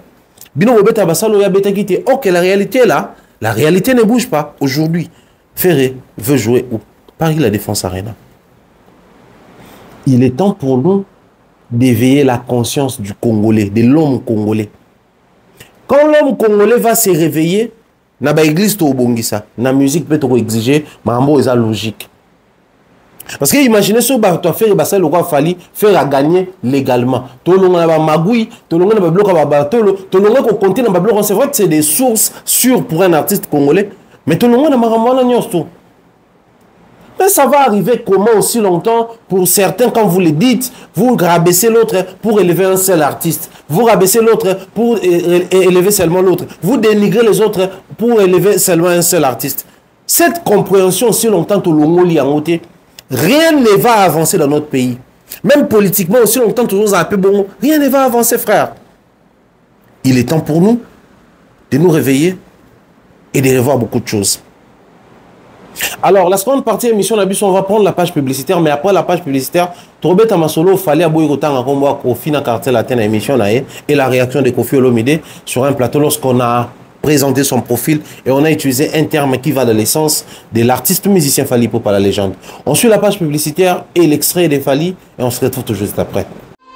Ok, la réalité est là. La réalité ne bouge pas. Aujourd'hui, Ferré veut jouer où? Paris La Défense Arena. Il est temps pour nous d'éveiller la conscience du Congolais, de l'homme congolais. Quand l'homme congolais va se réveiller, na ba église to bongisa, na musique peut être exiger, mambo est logique. Parce que imaginez ce que tu as fait, bah ça le roi Fally faire à gagner légalement. Tout le monde a magouille, tout le monde a bloqué à bateau, tout le monde a compté dans bloqué. C'est vrai que c'est des sources sûres pour un artiste congolais, mais tout le monde a maramboué tout. Mais ça va arriver comment aussi longtemps pour certains, quand vous le dites, vous rabaissez l'autre pour élever un seul artiste. Vous rabaissez l'autre pour élever seulement l'autre. Vous dénigrez les autres pour élever seulement un seul artiste. Cette compréhension aussi longtemps tout le monde a noté. Rien ne va avancer dans notre pays. Même politiquement aussi longtemps toujours un peu bon. Rien ne va avancer, frère. Il est temps pour nous de nous réveiller et de revoir beaucoup de choses. Alors, la seconde partie de l'émission, on va prendre la page publicitaire, mais après la page publicitaire, Trobet Amasolo, fallait abouir autant à combat Kofi dans cartel à l'émission et la réaction de Kofi Olomide sur un plateau lorsqu'on a présenté son profil et on a utilisé un terme qui va dans l'essence de l'artiste musicien Fally Ipupa la légende. On suit la page publicitaire et l'extrait de Fally et on se retrouve tout juste après.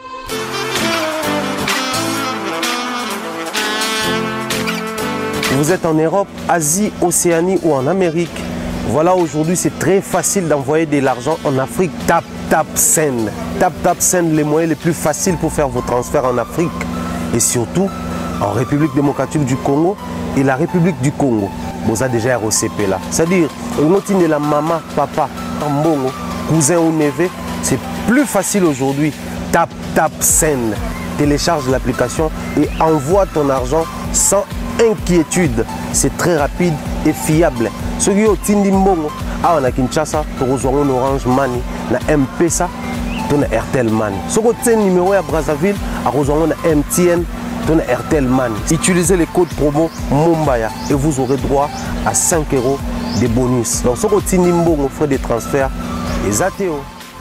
Vous êtes en Europe, Asie, Océanie ou en Amérique. Voilà, aujourd'hui, c'est très facile d'envoyer de l'argent en Afrique. Tap, tap, send. Tap, tap, send, les moyens les plus faciles pour faire vos transferts en Afrique. Et surtout, en République démocratique du Congo et la République du Congo. Vous avez déjà R O C P là. C'est-à-dire, de la maman, papa, tambongo, cousin ou neveu, c'est plus facile aujourd'hui. Tap, tap, send. Télécharge l'application et envoie ton argent sans inquiétude. C'est très rapide et fiable. Ceux qui ont Tindi Mbongo, on a Kinshasa, on a Orange Money, on a M Pesa, on a Airtel Money. Ceux qui ont numéro à Brazzaville, on a M T N, on a Airtel Money. Utilisez les codes promo Mumbaya et vous aurez droit à cinq euros de bonus. Donc ceux qui ont Tindi Mbongo, frais de transfert, les A T O.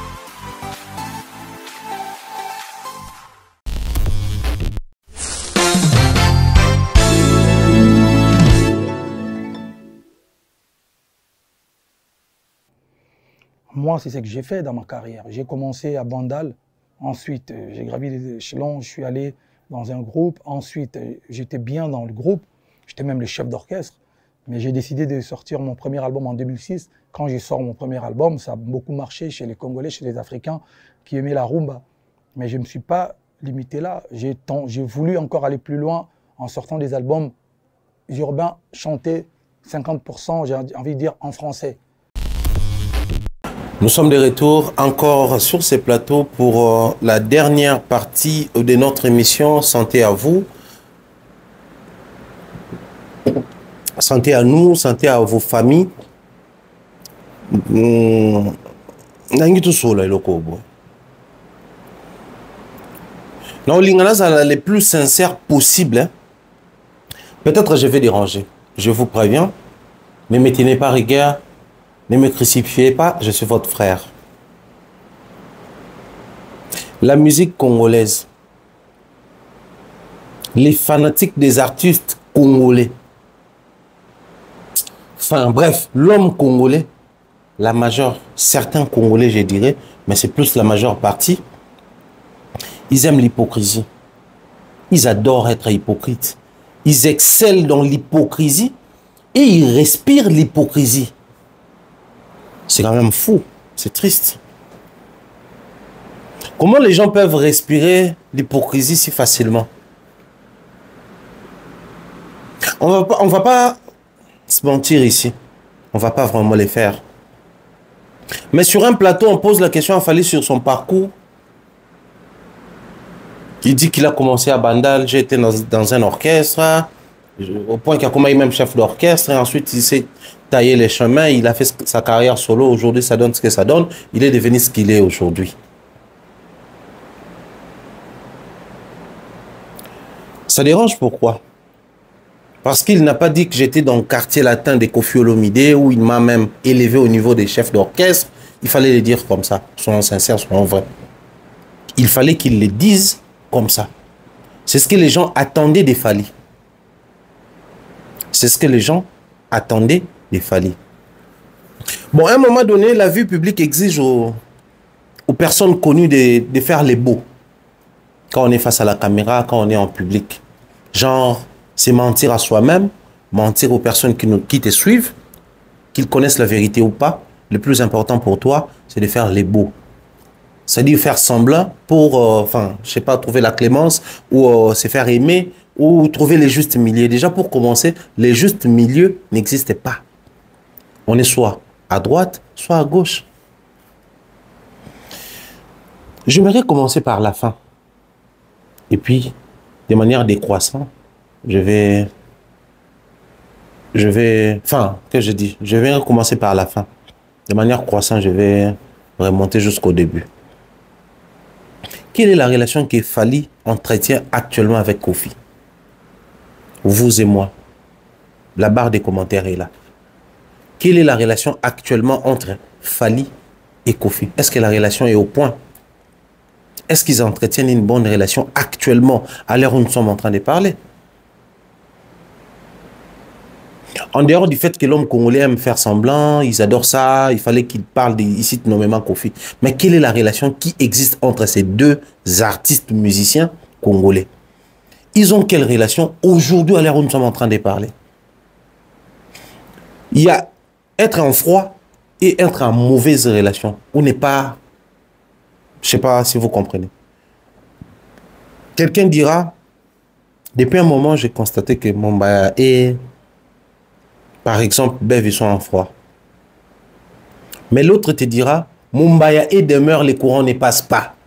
Moi, c'est ce que j'ai fait dans ma carrière. J'ai commencé à Bandal, ensuite euh, j'ai gravi les échelons, je suis allé dans un groupe, ensuite euh, j'étais bien dans le groupe, j'étais même le chef d'orchestre, mais j'ai décidé de sortir mon premier album en deux mille six. Quand je sors mon premier album, ça a beaucoup marché chez les Congolais, chez les Africains qui aimaient la rumba. Mais je ne me suis pas limité là, j'ai voulu encore aller plus loin en sortant des albums urbains chantés cinquante pour cent, j'ai envie de dire, en français. Nous sommes de retour encore sur ces plateaux pour euh, la dernière partie de notre émission. Santé à vous, santé à nous, santé à vos familles. Mmh. Les plus sincères possibles. Hein. Peut-être je vais déranger, je vous préviens, mais ne me tenez pas rigueur. Ne me crucifiez pas, je suis votre frère. La musique congolaise, les fanatiques des artistes congolais, enfin bref, l'homme congolais, la majeure, certains Congolais je dirais, mais c'est plus la majeure partie, ils aiment l'hypocrisie. Ils adorent être hypocrites. Ils excellent dans l'hypocrisie et ils respirent l'hypocrisie. C'est quand même fou, c'est triste. Comment les gens peuvent respirer l'hypocrisie si facilement? On va pas, on va pas se mentir ici. On va pas vraiment les faire. Mais sur un plateau, on pose la question à Fally sur son parcours. Il dit qu'il a commencé à Bandal, j'ai été dans, dans un orchestre, au point qu'il a commencé même chef d'orchestre, et ensuite il s'est taillé les chemins, il a fait sa carrière solo, aujourd'hui ça donne ce que ça donne, il est devenu ce qu'il est aujourd'hui. Ça dérange pourquoi? Parce qu'il n'a pas dit que j'étais dans le quartier latin des Koffi Olomide, où il m'a même élevé au niveau des chefs d'orchestre. Il fallait les dire comme ça, soyons sincères, soyons vrais. Il fallait qu'il les dise comme ça. C'est ce que les gens attendaient des Fally. C'est ce que les gens attendaient des Fally. Bon, à un moment donné, la vue publique exige aux, aux personnes connues de, de faire les beaux. Quand on est face à la caméra, quand on est en public. Genre, c'est mentir à soi-même, mentir aux personnes qui, nous, qui te suivent, qu'ils connaissent la vérité ou pas. Le plus important pour toi, c'est de faire les beaux. C'est-à-dire faire semblant pour, euh, enfin, je sais pas, trouver la clémence ou euh, se faire aimer ou trouver les justes milieux. Déjà, pour commencer, les justes milieux n'existent pas. On est soit à droite, soit à gauche. J'aimerais commencer par la fin. Et puis, de manière décroissante, je vais... Je vais... Enfin, que je dis, je vais commencer par la fin. De manière croissante, je vais remonter jusqu'au début. Quelle est la relation que Fally entretient actuellement avec Kofi? Vous et moi. La barre des commentaires est là. Quelle est la relation actuellement entre Fally et Kofi? Est-ce que la relation est au point? Est-ce qu'ils entretiennent une bonne relation actuellement, à l'heure où nous sommes en train de parler? En dehors du fait que l'homme congolais aime faire semblant, ils adorent ça, il fallait qu'ils parlent, ils citent nommément Kofi. Mais quelle est la relation qui existe entre ces deux artistes musiciens congolais? Ils ont quelle relation aujourd'hui à l'heure où nous sommes en train de parler? Il y a être en froid et être en mauvaise relation. Ou n'est pas... Je ne sais pas si vous comprenez. Quelqu'un dira, depuis un moment, j'ai constaté que Mumbaya est... Par exemple, Bev, ils sont en froid. Mais l'autre te dira, Mumbaya et demeure, les courants ne passent pas.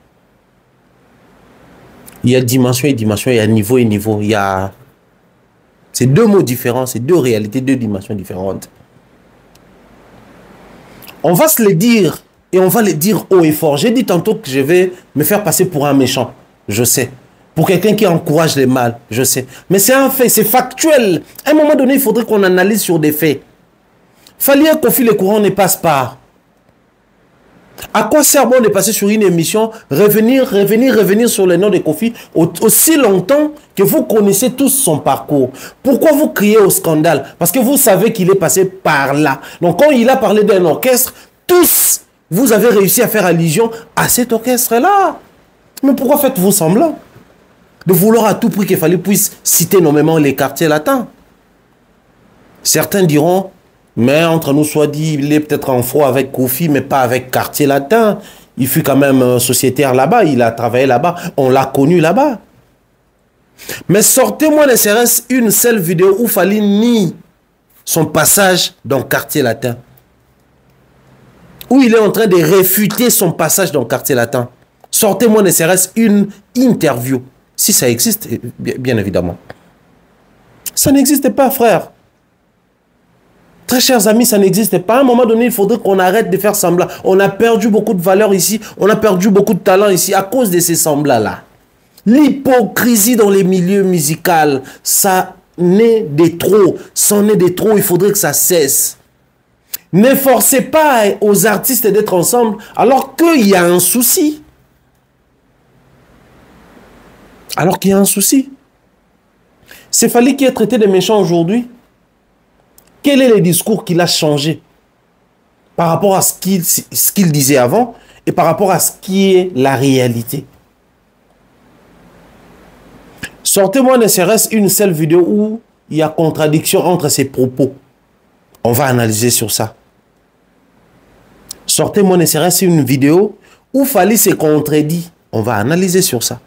Il y a dimension et dimension, il y a niveau et niveau. Il y a... C'est deux mots différents, c'est deux réalités, deux dimensions différentes. On va se les dire, et on va les dire haut et fort. J'ai dit tantôt que je vais me faire passer pour un méchant. Je sais. Pour quelqu'un qui encourage les mal, je sais. Mais c'est un fait, c'est factuel. À un moment donné, il faudrait qu'on analyse sur des faits. Fally et Kofi, les courants ne passent pas. À quoi sert bon de passer sur une émission, revenir, revenir, revenir sur le nom de Kofi aussi longtemps que vous connaissez tous son parcours? Pourquoi vous criez au scandale? Parce que vous savez qu'il est passé par là. Donc quand il a parlé d'un orchestre, tous, vous avez réussi à faire allusion à cet orchestre-là. Mais pourquoi faites-vous semblant de vouloir à tout prix qu'il fallait puisse citer nommément les quartiers latins? Certains diront, mais entre nous soit dit, il est peut-être en froid avec Kofi, mais pas avec quartier latin. Il fut quand même sociétaire là-bas, il a travaillé là-bas, on l'a connu là-bas. Mais sortez-moi ne serait-ce une seule vidéo où Fally nie son passage dans le quartier latin. Où il est en train de réfuter son passage dans le quartier latin. Sortez-moi ne serait-ce une interview. Si ça existe, bien évidemment. Ça n'existe pas, frère. Très chers amis, ça n'existe pas. À un moment donné, il faudrait qu'on arrête de faire semblant. On a perdu beaucoup de valeur ici. On a perdu beaucoup de talent ici à cause de ces semblants-là. L'hypocrisie dans les milieux musicaux, ça naît de trop. Ça naît de trop. Il faudrait que ça cesse. Ne forcez pas aux artistes d'être ensemble alors qu'il y a un souci. Alors qu'il y a un souci. C'est Fally qui est traité de méchant aujourd'hui. Quel est le discours qu'il a changé par rapport à ce qu'il ce qu'il disait avant et par rapport à ce qui est la réalité? Sortez-moi ne serait-ce une seule vidéo où il y a contradiction entre ses propos. On va analyser sur ça. Sortez-moi ne serait-ce une vidéo où Fally se contredit On va analyser sur ça.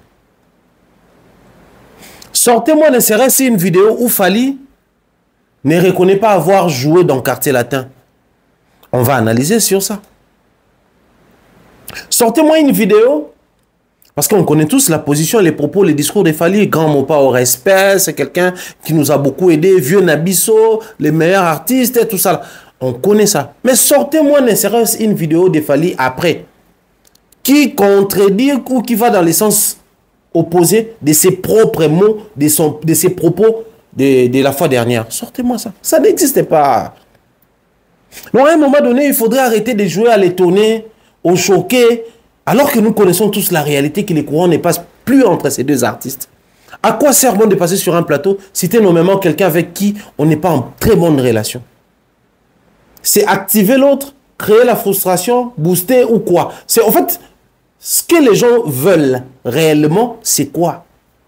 Sortez-moi ne serait-ce une vidéo où Fally ne reconnaît pas avoir joué dans Quartier Latin. On va analyser sur ça. Sortez-moi une vidéo, parce qu'on connaît tous la position, les propos, les discours de Fally. Grand mot pas au respect, c'est quelqu'un qui nous a beaucoup aidé. Vieux Nabisso, les meilleurs artistes et tout ça. On connaît ça. Mais sortez-moi ne serait-ce une vidéo de Fally après, qui contredit ou qui va dans le sens opposé de ses propres mots, de, son, de ses propos de, de la fois dernière. Sortez-moi ça. Ça n'existe pas. Donc à un moment donné, il faudrait arrêter de jouer à l'étonner, au choquer, alors que nous connaissons tous la réalité que les courants ne passent plus entre ces deux artistes. À quoi sert bon de passer sur un plateau, citer nommément quelqu'un avec qui on n'est pas en très bonne relation? C'est activer l'autre, créer la frustration, booster ou quoi? C'est en fait... Ce que les gens veulent réellement, c'est quoi?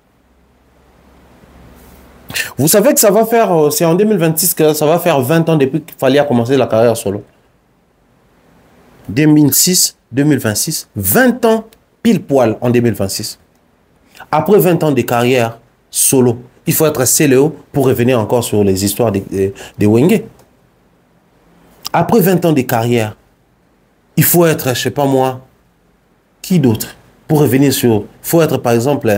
Vous savez que ça va faire, c'est en deux mille vingt-six que ça va faire vingt ans depuis qu'il fallait commencer la carrière solo. deux mille six, deux mille vingt-six, vingt ans pile poil en deux mille vingt-six. Après vingt ans de carrière solo, il faut être Céléo pour revenir encore sur les histoires de, de, de Wenge. Après vingt ans de carrière, il faut être, je ne sais pas moi, qui d'autre pour revenir sur... Il faut être par exemple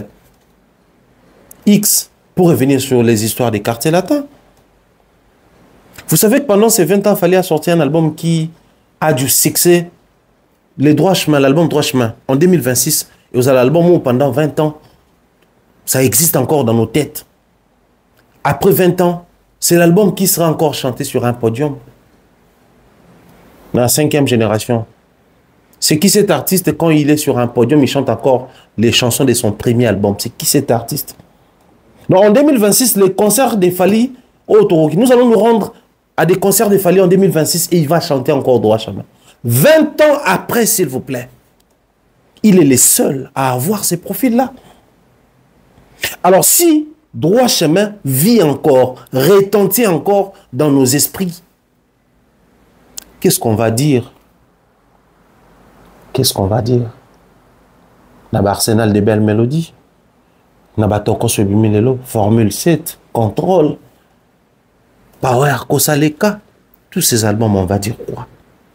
X pour revenir sur les histoires des quartiers latins. Vous savez que pendant ces vingt ans, il fallait sortir un album qui a du succès. Les Droits Chemins, l'album Droits Chemins, en deux mille vingt-six. Et vous avez l'album où pendant vingt ans, ça existe encore dans nos têtes. Après vingt ans, c'est l'album qui sera encore chanté sur un podium. Dans la cinquième génération. C'est qui cet artiste, quand il est sur un podium, il chante encore les chansons de son premier album? C'est qui cet artiste? Donc en deux mille vingt-six, les concerts de Fally au Toroki, nous allons nous rendre à des concerts de Fally en deux mille vingt-six et il va chanter encore Droit Chemin. vingt ans après, s'il vous plaît. Il est le seul à avoir ces profils-là. Alors si Droit Chemin vit encore, retentit encore dans nos esprits, qu'est-ce qu'on va dire? Qu'est-ce qu'on va dire? Naba arsenal de belles mélodies. Naba toko subimilelo. Formule sept. Contrôle. Power Kosaleka. Tous ces albums, on va dire quoi?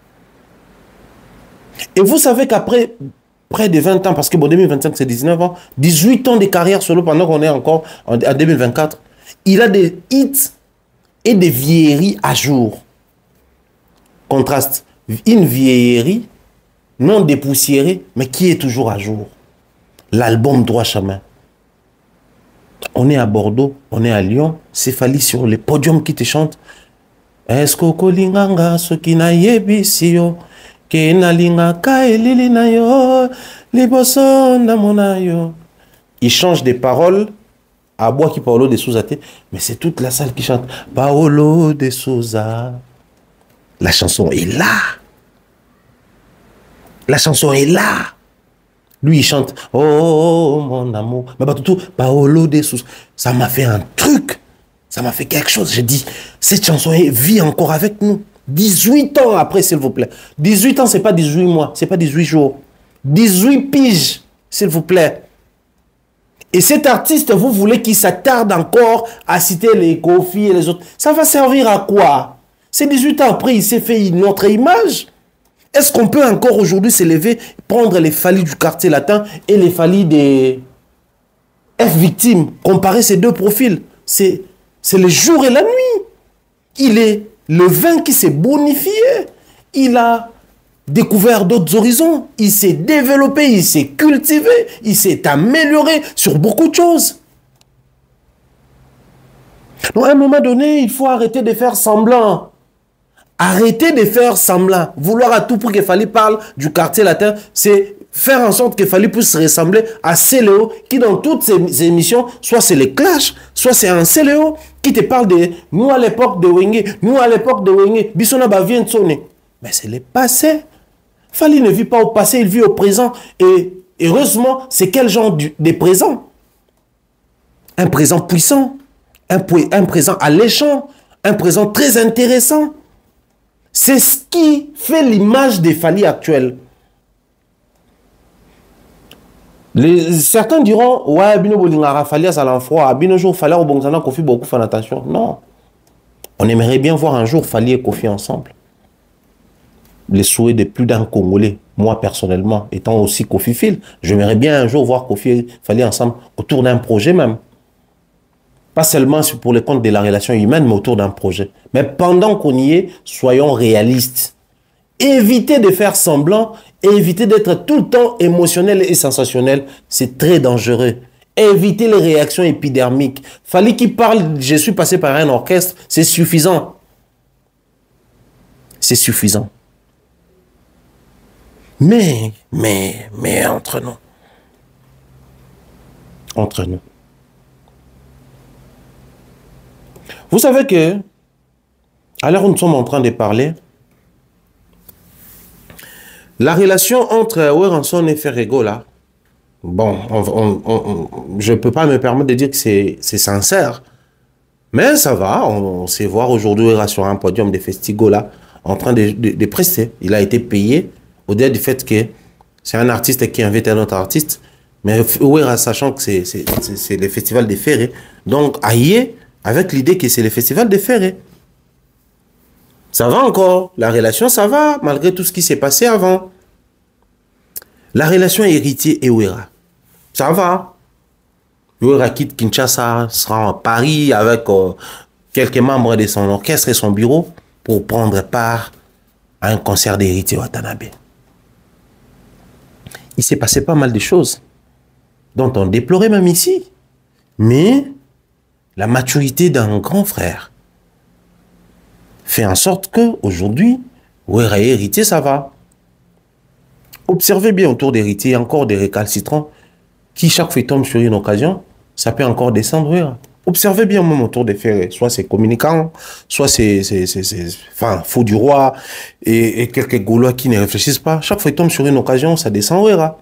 Et vous savez qu'après près de vingt ans, parce que bon, deux mille vingt-cinq c'est dix-neuf ans, dix-huit ans de carrière solo pendant qu'on est encore en, en deux mille vingt-quatre, il a des hits et des vieilleries à jour. Contraste. Une vieillerie non dépoussiéré, mais qui est toujours à jour. L'album Droit Chemin. On est à Bordeaux, on est à Lyon, c'est Fally sur les podiums qui te chantent. Est-ce que kolinganga ce qui n'a yebisio, que na linga ka elili na yo, liboso na monayo. Il change des paroles à Bois qui Paolo de Souza, mais c'est toute la salle qui chante Paolo de Souza. La chanson est là. La chanson est là. Lui, il chante « Oh, mon amour ». Mais pas tout, Paolo de Souza. Ça m'a fait un truc. Ça m'a fait quelque chose. J'ai dit, cette chanson vit encore avec nous. dix-huit ans après, s'il vous plaît. dix-huit ans, ce n'est pas dix-huit mois. Ce n'est pas dix-huit jours. dix-huit piges, s'il vous plaît. Et cet artiste, vous voulez qu'il s'attarde encore à citer les Kofi et les autres. Ça va servir à quoi? C'est dix-huit ans après, il s'est fait une autre image. Est-ce qu'on peut encore aujourd'hui s'élever, prendre les Fally du quartier latin et les Fally des F victimes, comparer ces deux profils? C'est le jour et la nuit. Il est le vin qui s'est bonifié. Il a découvert d'autres horizons. Il s'est développé, il s'est cultivé, il s'est amélioré sur beaucoup de choses. Donc à un moment donné, il faut arrêter de faire semblant. Arrêtez de faire semblant. Vouloir à tout pour que Fally parle du quartier latin, c'est faire en sorte que Fally puisse ressembler à Céléo, qui dans toutes ses émissions, soit c'est les clashs, soit c'est un Céléo qui te parle de nous à l'époque de Wenge, nous à l'époque de Wenge, Bissona ba vient de sonner. Mais c'est le passé. Fally ne vit pas au passé, il vit au présent. Et heureusement, c'est quel genre de présent? Un présent puissant, un, un présent alléchant, un présent très intéressant. C'est ce qui fait l'image des Fally actuelles. Les, certains diront, ouais, bino bolingara fallait à l'enfroid, bino jour fallait au bon Kofi beaucoup faire attention. Non. On aimerait bien voir un jour Fally et Kofi ensemble. Les souhaits de plus d'un Congolais, moi personnellement, étant aussi Kofi Phil, j'aimerais bien un jour voir Kofi et Fally ensemble autour d'un projet même. Pas seulement pour le compte de la relation humaine, mais autour d'un projet. Mais pendant qu'on y est, soyons réalistes. Évitez de faire semblant, évitez d'être tout le temps émotionnel et sensationnel. C'est très dangereux. Évitez les réactions épidermiques. Fallait qu'il parle, je suis passé par un orchestre, c'est suffisant. C'est suffisant. Mais, mais, mais entre nous. Entre nous. Vous savez que, à l'heure où nous sommes en train de parler, la relation entre Werrason et Ferrego, là, bon, on, on, on, je ne peux pas me permettre de dire que c'est sincère, mais ça va, on, on sait voir aujourd'hui Werra sur un podium de Festigo, là, en train de, de, de prester. Il a été payé, au-delà du fait que c'est un artiste qui invite un autre artiste, mais Werra, sachant que c'est le festival des Ferrés, donc aïe, avec l'idée que c'est le festival des Ferrés. Ça va encore, la relation ça va, malgré tout ce qui s'est passé avant. La relation héritier et Werra, ça va. Werra quitte Kinshasa, sera à Paris avec euh, quelques membres de son orchestre et son bureau pour prendre part à un concert d'héritier Watanabe. Il s'est passé pas mal de choses dont on déplorait même ici. Mais la maturité d'un grand frère fait en sorte qu'aujourd'hui, Werra et héritier, ça va. Observez bien autour d'héritier, il y a encore des récalcitrants qui, chaque fois tombe sur une occasion, ça peut encore descendre. Werra. Observez bien même autour des Ferrés, soit c'est communicants, soit c'est enfin, faux du roi et, et quelques Gaulois qui ne réfléchissent pas. Chaque fois ils tombent sur une occasion, ça descend. Werra.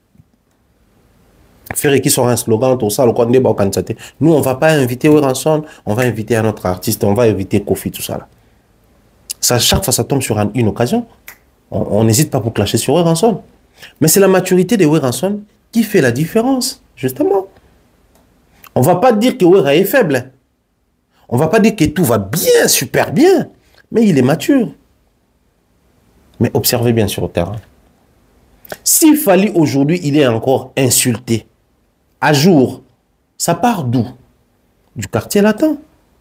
Ferré qui sort un slogan, tout ça, le Kwande Baokansate. Nous, on ne va pas inviter Werrason, on va inviter un autre artiste, on va inviter Kofi, tout ça là. Ça, chaque fois ça tombe sur un, une occasion, on n'hésite pas pour clasher sur Werrason. Mais c'est la maturité de Werrason qui fait la différence, justement. On ne va pas dire que Werra est faible. On ne va pas dire que tout va bien, super bien. Mais il est mature. Mais observez bien sur le terrain. S'il fallait aujourd'hui, il est encore insulté. À jour, ça part d'où? Du quartier latin.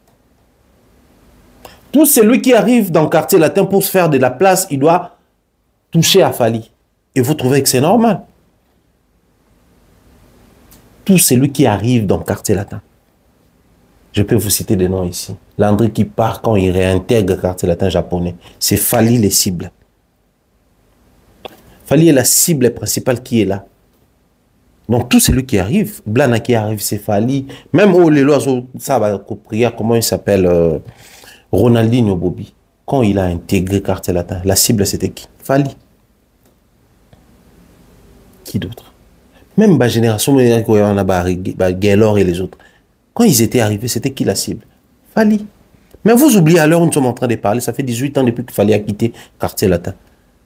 Tout celui qui arrive dans le quartier latin pour se faire de la place, il doit toucher à Fally. Et vous trouvez que c'est normal? Tout celui qui arrive dans le quartier latin. Je peux vous citer des noms ici. Landry qui part quand il réintègre le quartier latin japonais. C'est Fally les cibles. Fally est la cible principale qui est là. Donc tout celui qui arrive, Blana qui arrive, c'est Fally. Même au Lelo, ça va prière, comment il s'appelle, euh, Ronaldinho Bobby. Quand il a intégré quartier latin, la cible c'était qui? Fally. Qui d'autre? Même la génération, Gaylor et les autres. Quand ils étaient arrivés, c'était qui la cible? Fally. Mais vous oubliez à l'heure où nous sommes en train de parler, ça fait dix-huit ans depuis que Fally a quitté quartier latin.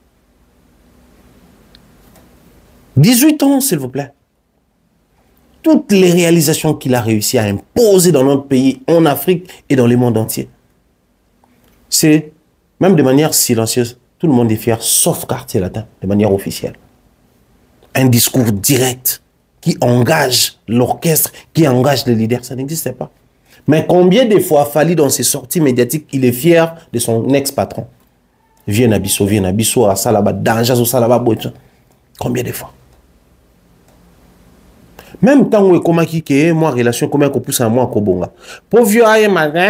dix-huit ans, s'il vous plaît. Toutes les réalisations qu'il a réussi à imposer dans notre pays, en Afrique et dans le monde entier. C'est, même de manière silencieuse, tout le monde est fier, sauf quartier latin, de manière officielle. Un discours direct qui engage l'orchestre, qui engage les leaders, ça n'existait pas. Mais combien de fois Fally dans ses sorties médiatiques, il est fier de son ex-patron? Viens à Bisso, viens à Bisso, à Salaba, Danjas, au Salaba, combien de fois? Même temps où il comment qui est moi relation comment qu'on pousse à moi Kobonga. Pour vieux aïe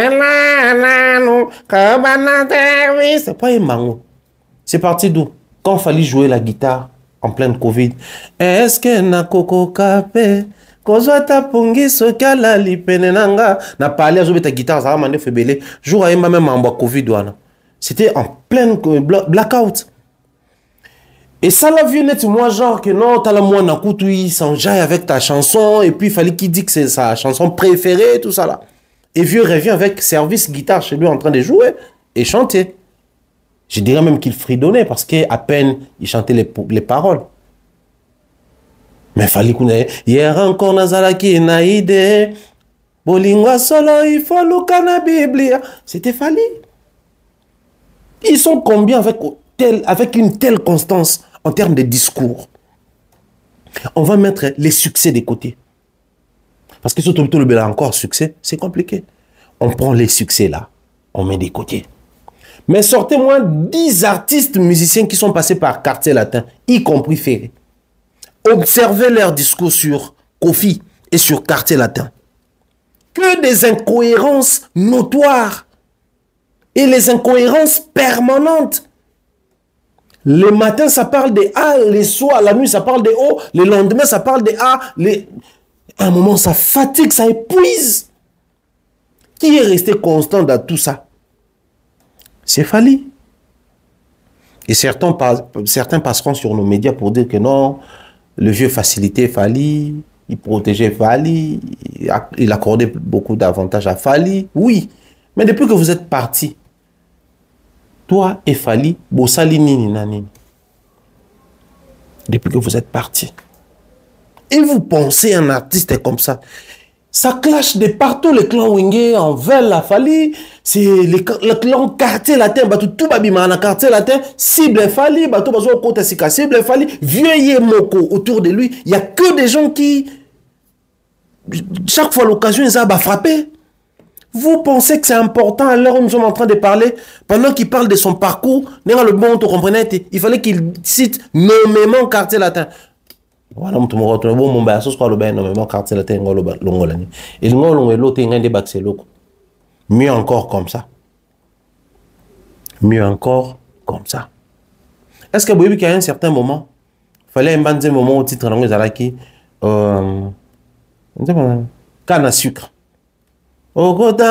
c'est pas un mango. C'est parti d'où? Quand il fallait jouer la guitare en pleine Covid. Est-ce que na koko kape kozwa ta pongi sokala lipenenanga na parlé à jouer ta guitare ça m'a fait belé. Jour aïe même en Covid douane. C'était en pleine blackout. Et ça l'a vu net, moi, genre que non, t'as la moi, Nakutu, il s'enjaille avec ta chanson, et puis il fallait qu'il dise que c'est sa chanson préférée, tout ça là. Et vieux revient avec service guitare chez lui en train de jouer et chanter. Je dirais même qu'il fredonnait parce qu'à peine il chantait les, les paroles. Mais fallait qu'on ait. Hier encore, Nazalaki naïde. Bolingwa solo, il faut le na Biblia. C'était Fali. Ils sont combien avec, tel, avec une telle constance en termes de discours? On va mettre les succès de côté. Parce que surtout le Béla encore succès, c'est compliqué. On prend les succès là, on met des côtés. Mais sortez-moi dix artistes musiciens qui sont passés par Quartier Latin, y compris Ferré. Observez leur discours sur Kofi et sur Quartier Latin. Que des incohérences notoires et les incohérences permanentes. Le matin, ça parle de A, les soirs, la nuit, ça parle de O, le lendemain, ça parle de A. Les... À un moment, ça fatigue, ça épuise. Qui est resté constant dans tout ça? C'est Fali. Et certains, certains passeront sur nos médias pour dire que non, le vieux facilitait Fali, il protégeait Fali, il accordait beaucoup d'avantages à Fali. Oui, mais depuis que vous êtes partis, toi et Fali, bossali nini nani. Depuis que vous êtes partis. Et vous pensez un artiste comme ça. Ça clash de partout, le clan Wenge, en Vel, la Fali, c'est le, le clan Quartier Latin, bah, tout, tout babima, dans Quartier Latin, cible Fali, bah, tout, bah, côté Sika, cible Fali, vieux Moko autour de lui. Il n'y a que des gens qui, chaque fois l'occasion, ils ont bah, frappé. Vous pensez que c'est important à l'heure où nous sommes en train de parler, pendant qu'il parle de son parcours, le bon, tu comprenez, il fallait qu'il cite nommément Quartier Latin. Voilà, je suis bon, je suis bon, quartier latin, et le mieux encore comme ça. Mieux encore comme ça. Est-ce que vous voyez qu'à un certain moment, il fallait un moment au titre de Zalaki, canne à sucre. Au côté,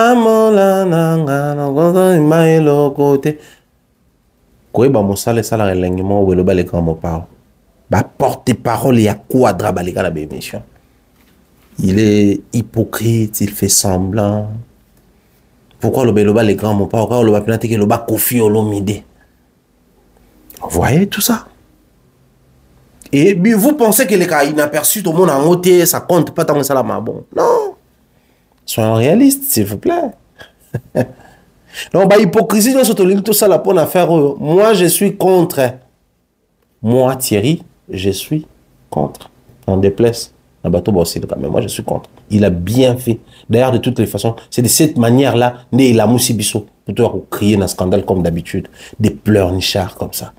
au côté, quoi, bah, mon salaire, salaire, l'engagement, ou le balai quand mon parle. Bah, porte-parole, il y a quoi à la émission. Il est hypocrite, il fait semblant. Pourquoi le béloba les grands mon pas, pourquoi le bas que le bas Kofi Olomide. Vous voyez tout ça? Et puis vous pensez que les cas inaperçus, tout le monde en ôté, ça compte pas tant que ça là, bon. Non. Soyons réalistes, s'il vous plaît. Non, bah, hypocrisie, dans tout ça, la bonne affaire. Moi, je suis contre. Moi, Thierry, je suis contre. On déplace un bateau bossé, mais moi je suis contre. Il a bien fait. D'ailleurs, de toutes les façons, c'est de cette manière-là, il a moussi bisso, pour crier dans un scandale comme d'habitude. Des pleurnichards comme ça.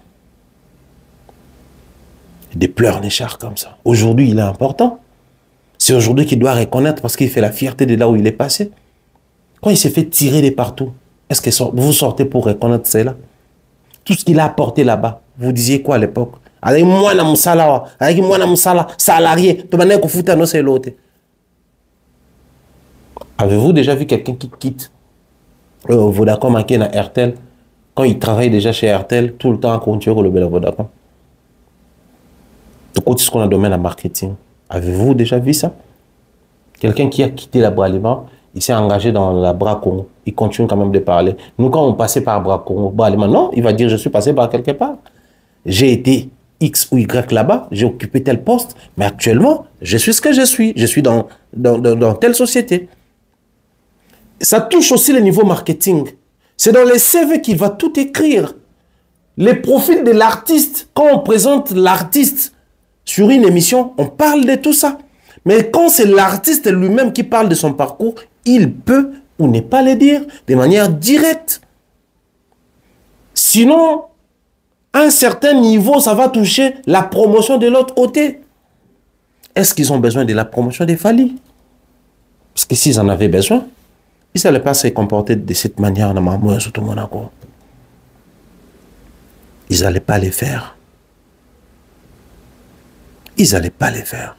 Des pleurnichards comme ça. Aujourd'hui, il est important. C'est aujourd'hui qu'il doit reconnaître parce qu'il fait la fierté de là où il est passé. Quand il s'est fait tirer de partout, est-ce que vous sortez pour reconnaître cela? Tout ce qu'il a apporté là-bas, vous disiez quoi à l'époque? Avec moi, na musala, avec moi, na musala, salarié, tu m'as dit que c'est l'autre. Avez-vous déjà vu quelqu'un qui quitte euh, Vodacom à RTL quand il travaille déjà chez RTL tout le temps à continuer le Vodacom? Tout côté ce qu'on a domaine à marketing. Avez-vous déjà vu ça? Quelqu'un qui a quitté la Bralima, il s'est engagé dans la Bra Congo. Il continue quand même de parler. Nous, quand on passait par Bra Congo, Bralima, non, il va dire je suis passé par quelque part. J'ai été X ou Y là-bas, j'ai occupé tel poste, mais actuellement, je suis ce que je suis. Je suis dans, dans, dans, dans telle société. Ça touche aussi le niveau marketing. C'est dans les C V qu'il va tout écrire. Les profils de l'artiste, quand on présente l'artiste sur une émission, on parle de tout ça. Mais quand c'est l'artiste lui-même qui parle de son parcours, il peut ou ne pas le dire de manière directe. Sinon, à un certain niveau, ça va toucher la promotion de l'autre côté. Est-ce qu'ils ont besoin de la promotion des Fali? Parce que s'ils en avaient besoin, ils n'allaient pas se comporter de cette manière dans Mamou et surtout Monaco. Ils n'allaient pas les faire. Ils n'allaient pas les faire.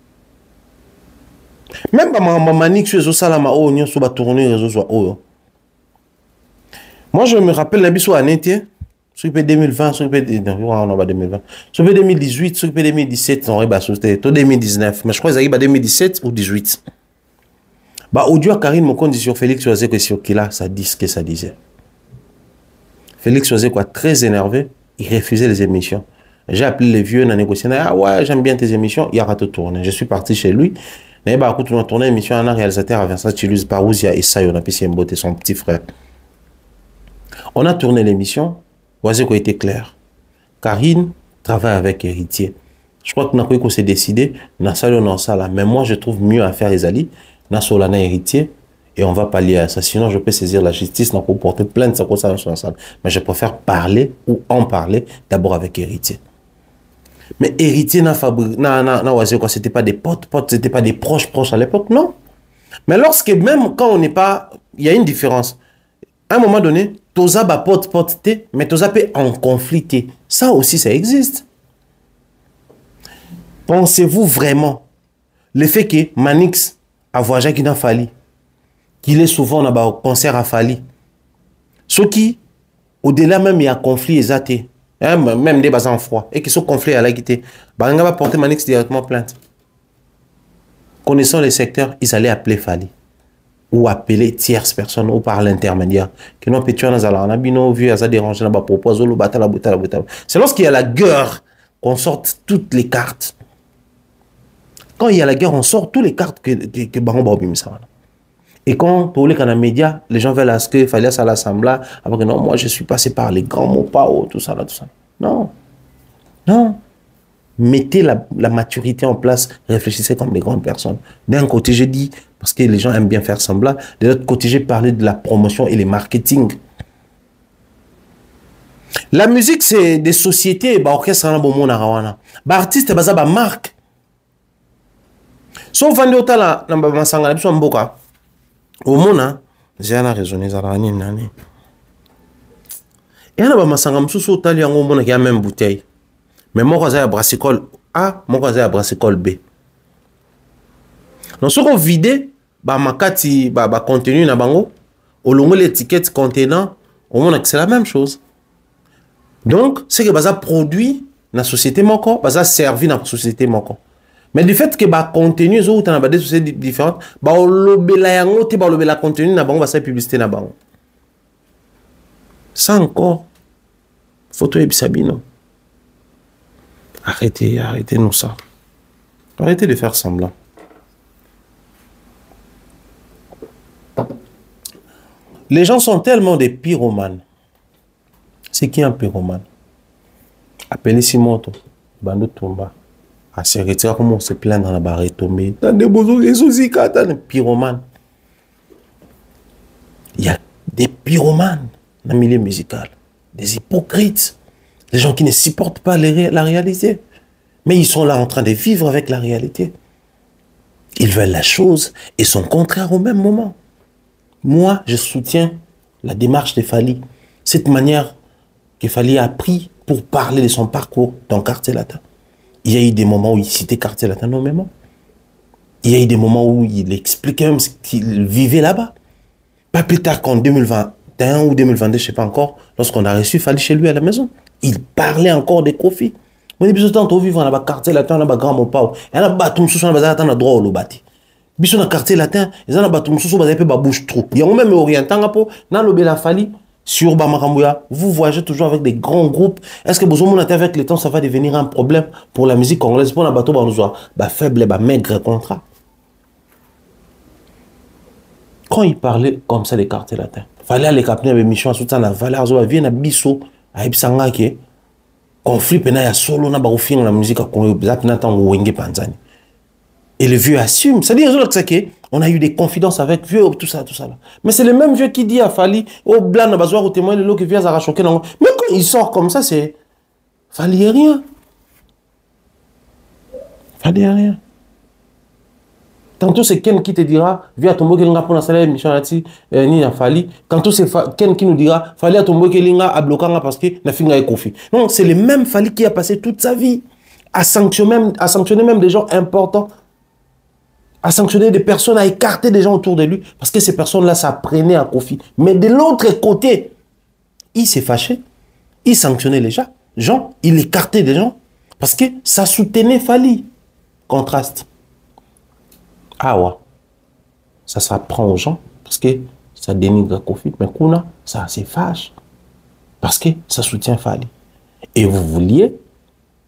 Même quand ma manique sur les salama oh on sur tourner réseau soit oh. Moi je me rappelle la biso année sur deux mille vingt sur deux mille vingt sur deux mille dix-huit sur deux mille dix-sept on est c'était deux mille dix-neuf mais je crois que c'est deux mille dix-sept ou dix-huit. Bah audio à Karine Mokondi sur Félix Choisé que sur qui là ça dit ce que ça disait. Félix Choisé quoi très énervé, il refusait les émissions. J'ai appelé les vieux, on a négocié. Ah ouais, j'aime bien tes émissions. Il y a raté tourner. Je suis parti chez lui. Mais bah, écoute, on a tourné l'émission. Un réalisateur à Vincent Chilus, Barouzia et Sayo, on a pu s'y emboîter son petit frère. On a tourné l'émission. Voici quoi était clair. Karine travaille avec Héritier. Je crois que nous s'est décidé. Nous avons ça là. Mais moi, je trouve mieux à faire Ezali. Nous avons Héritier. Et on va pallier à ça. Sinon, je peux saisir la justice, on peut porter plainte, ça, ça, ça, ça. Mais je préfère parler ou en parler d'abord avec Héritier. Mais Héritier n'a fabriqué, c'était pas des potes, potes, c'était pas des proches, proches à l'époque, non. Mais lorsque, même quand on n'est pas, il y a une différence. À un moment donné, Toza ba pote, pote, té, mais Toza peut en conflit. Ça aussi, ça existe. Pensez-vous vraiment le fait que Manix a voyagé qui n'a fallu, qu'il est souvent dans un concert à Fali. Ce qui, au-delà même, il y a conflit exaté, hein, même des bases en froid, et qui sont conflits à la guité, bah, on va porter Manix directement plainte. Connaissant les secteurs, ils allaient appeler Fali, ou appeler tierces personnes, ou par l'intermédiaire. Que non, pétuant, on a bino vu, à ça déranger, on a proposé, on a la bouteille, la bouteille. C'est lorsqu'il y a la guerre qu'on sorte toutes les cartes. Quand il y a la guerre, on sort toutes les cartes que, que, que Baron Baobim ça. Et quand tous les médias, les gens veulent à ce qu'il fallait à l'Assemblée, après que non, moi je suis passé par les grands mots, pas haut, tout ça, là, tout ça. Non. Non. Mettez la, la maturité en place, réfléchissez comme des grandes personnes. D'un côté, j'ai dit, parce que les gens aiment bien faire semblant, de l'autre côté, j'ai parlé de la promotion et le marketing. La musique, c'est des sociétés, bah, orchestre, bah, bon, bah, artiste, bah, ça, bah, marque. Sauf vendu au talent, bah, bah, sangala, bah, mboka. Au monde, j'ai un raisonné, ça a une année. Et on a ma sangam sous au tali en au monde qui a même bouteille. Mais moi, j'ai un brassicole A, moi, j'ai un brassicole B. Donc, si on vide, bah, ma carte, bah, bah, contenu na bango, au long de l'étiquette contenant, au monde, c'est la même chose. Donc, c'est que ça produit dans la société moko, ça servi dans la société moko. Mais du fait que le contenu est dans des sociétés différentes, le contenu est publicité. Ça encore, photo et Sabino. Arrêtez, arrêtez nous ça. Arrêtez de faire semblant. Les gens sont tellement des pyromanes. C'est qui un pyromane? Appelez Simoto, Bando Tomba. À se retirer, comment on se plaint dans la barre tombée. Dans des beaux soucis, dans des pyromanes. Il y a des pyromanes dans le milieu musical. Des hypocrites. Des gens qui ne supportent pas les, la réalité. Mais ils sont là en train de vivre avec la réalité. Ils veulent la chose et sont contraires au même moment. Moi, je soutiens la démarche de Fali. Cette manière que Fali a pris pour parler de son parcours dans le quartier latin. Il y a eu des moments où il citait quartier latin nommément. Il y a eu des moments où il expliquait même ce qu'il vivait là-bas. Pas plus tard qu'en deux mille vingt et un ou deux mille vingt-deux, je ne sais pas encore, lorsqu'on a reçu Fali chez lui à la maison, il parlait encore des conflits. On est plus de temps au vivant dans le quartier latin, dans le grand mot pao. Et là, on a sous le droit au lobati. Biso na quartier latin, ils ont un bâtiment sous le ba bouche trop. Il y a même orientant pour na lobé la Fali sur Bamakambuya. Vous voyagez toujours avec des grands groupes. Est-ce que besoin de avec le temps ça va devenir un problème pour la musique congolaise pour la bateau banouzoa ba faible ba maigre contrat. Quand il parlait comme ça des quartiers latins, fallait aller capter avec mission sous la valeur zo vient na biso a ibsanga ke conflit pena ya solo na ba ofin la musique Congo zap na tant wenge panzani. Et le vieux assume. C'est-à-dire on a eu des confidences avec vieux, tout ça, tout ça. Là. Mais c'est le même vieux qui dit à Fali, oh, blanc, on va voir au témoin, le lot qui vient à rachoquer. Mais quand il sort comme ça, c'est. Fali rien. Fali rien. Tantôt c'est Ken qui te dira, viens à ton mot, pour la salle, Michalati, ni à Fali. Tantôt c'est Ken qui nous dira, Fali à ton mot, à bloquer parce que la finga est confie. Non, c'est le même Fali qui a passé toute sa vie à sanctionner même, à sanctionner même des gens importants. À sanctionner des personnes, à écarter des gens autour de lui, parce que ces personnes-là, ça prenait à Kofi. Mais de l'autre côté, il s'est fâché, il sanctionnait les gens, gens, il écartait des gens, parce que ça soutenait Fali. Contraste. Ah ouais, ça s'apprend aux gens, parce que ça dénigre Kofi, mais Kuna, ça se fâche, parce que ça soutient Fali. Et vous vouliez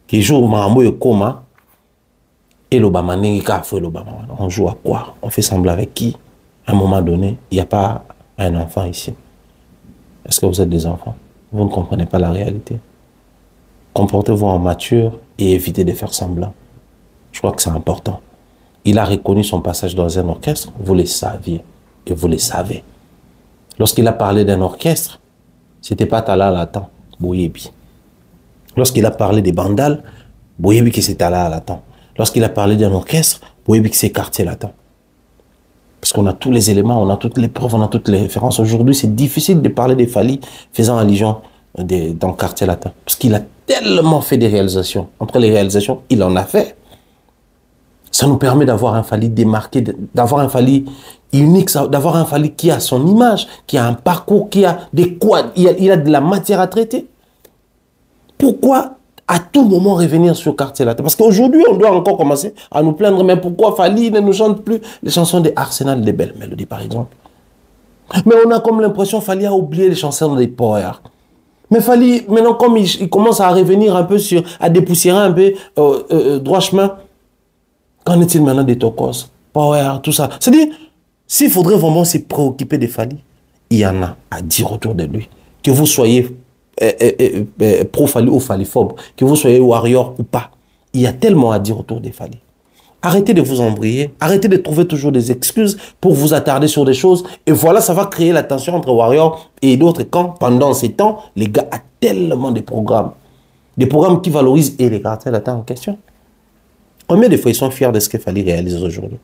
qui joue au Marambo et Koma, et le Bamané, on joue à quoi? On fait semblant avec qui? À un moment donné, il n'y a pas un enfant ici. Est-ce que vous êtes des enfants? Vous ne comprenez pas la réalité. Comportez-vous en mature et évitez de faire semblant. Je crois que c'est important. Il a reconnu son passage dans un orchestre, vous le saviez et vous le savez. Lorsqu'il a parlé d'un orchestre, c'était pas Tala Latan, Boyebi. Lorsqu'il a parlé des bandales, Boyebi que c'est Tala Latan. Lorsqu'il a parlé d'un orchestre, Boyebi que c'est Quartier Latin. Parce qu'on a tous les éléments, on a toutes les preuves, on a toutes les références. Aujourd'hui, c'est difficile de parler des Fally faisant allusion de, dans Quartier Latin. Parce qu'il a tellement fait des réalisations. Entre les réalisations, il en a fait. Ça nous permet d'avoir un Fally démarqué, d'avoir un Fally unique, d'avoir un Fally qui a son image, qui a un parcours, qui a des quads, il a, il a de la matière à traiter. Pourquoi à tout moment revenir sur Quartier Latin? Parce qu'aujourd'hui, on doit encore commencer à nous plaindre, mais pourquoi Fally ne nous chante plus les chansons des Arsenal des Belles Mélodies, par exemple? Mais on a comme l'impression Fally a oublié les chansons des Power. Mais Fally, maintenant, comme il, il commence à revenir un peu sur, à dépoussiérer un peu euh, euh, droit chemin, qu'en est-il maintenant des Tokos, Power, tout ça? C'est-à-dire, s'il faudrait vraiment se préoccuper des Fally, il y en a à dire autour de lui. Que vous soyez euh, euh, euh, pro-Fally ou Fallyphobe, que vous soyez warrior ou pas, il y a tellement à dire autour des Fally. Arrêtez de vous embrouiller, arrêtez de trouver toujours des excuses pour vous attarder sur des choses. Et voilà, ça va créer la tension entre warriors et d'autres camps. Pendant ces temps, les gars ont tellement de programmes. Des programmes qui valorisent et les Quartiers Latins en question. Combien de fois ils sont fiers de ce qu'il fallait réaliser aujourd'hui?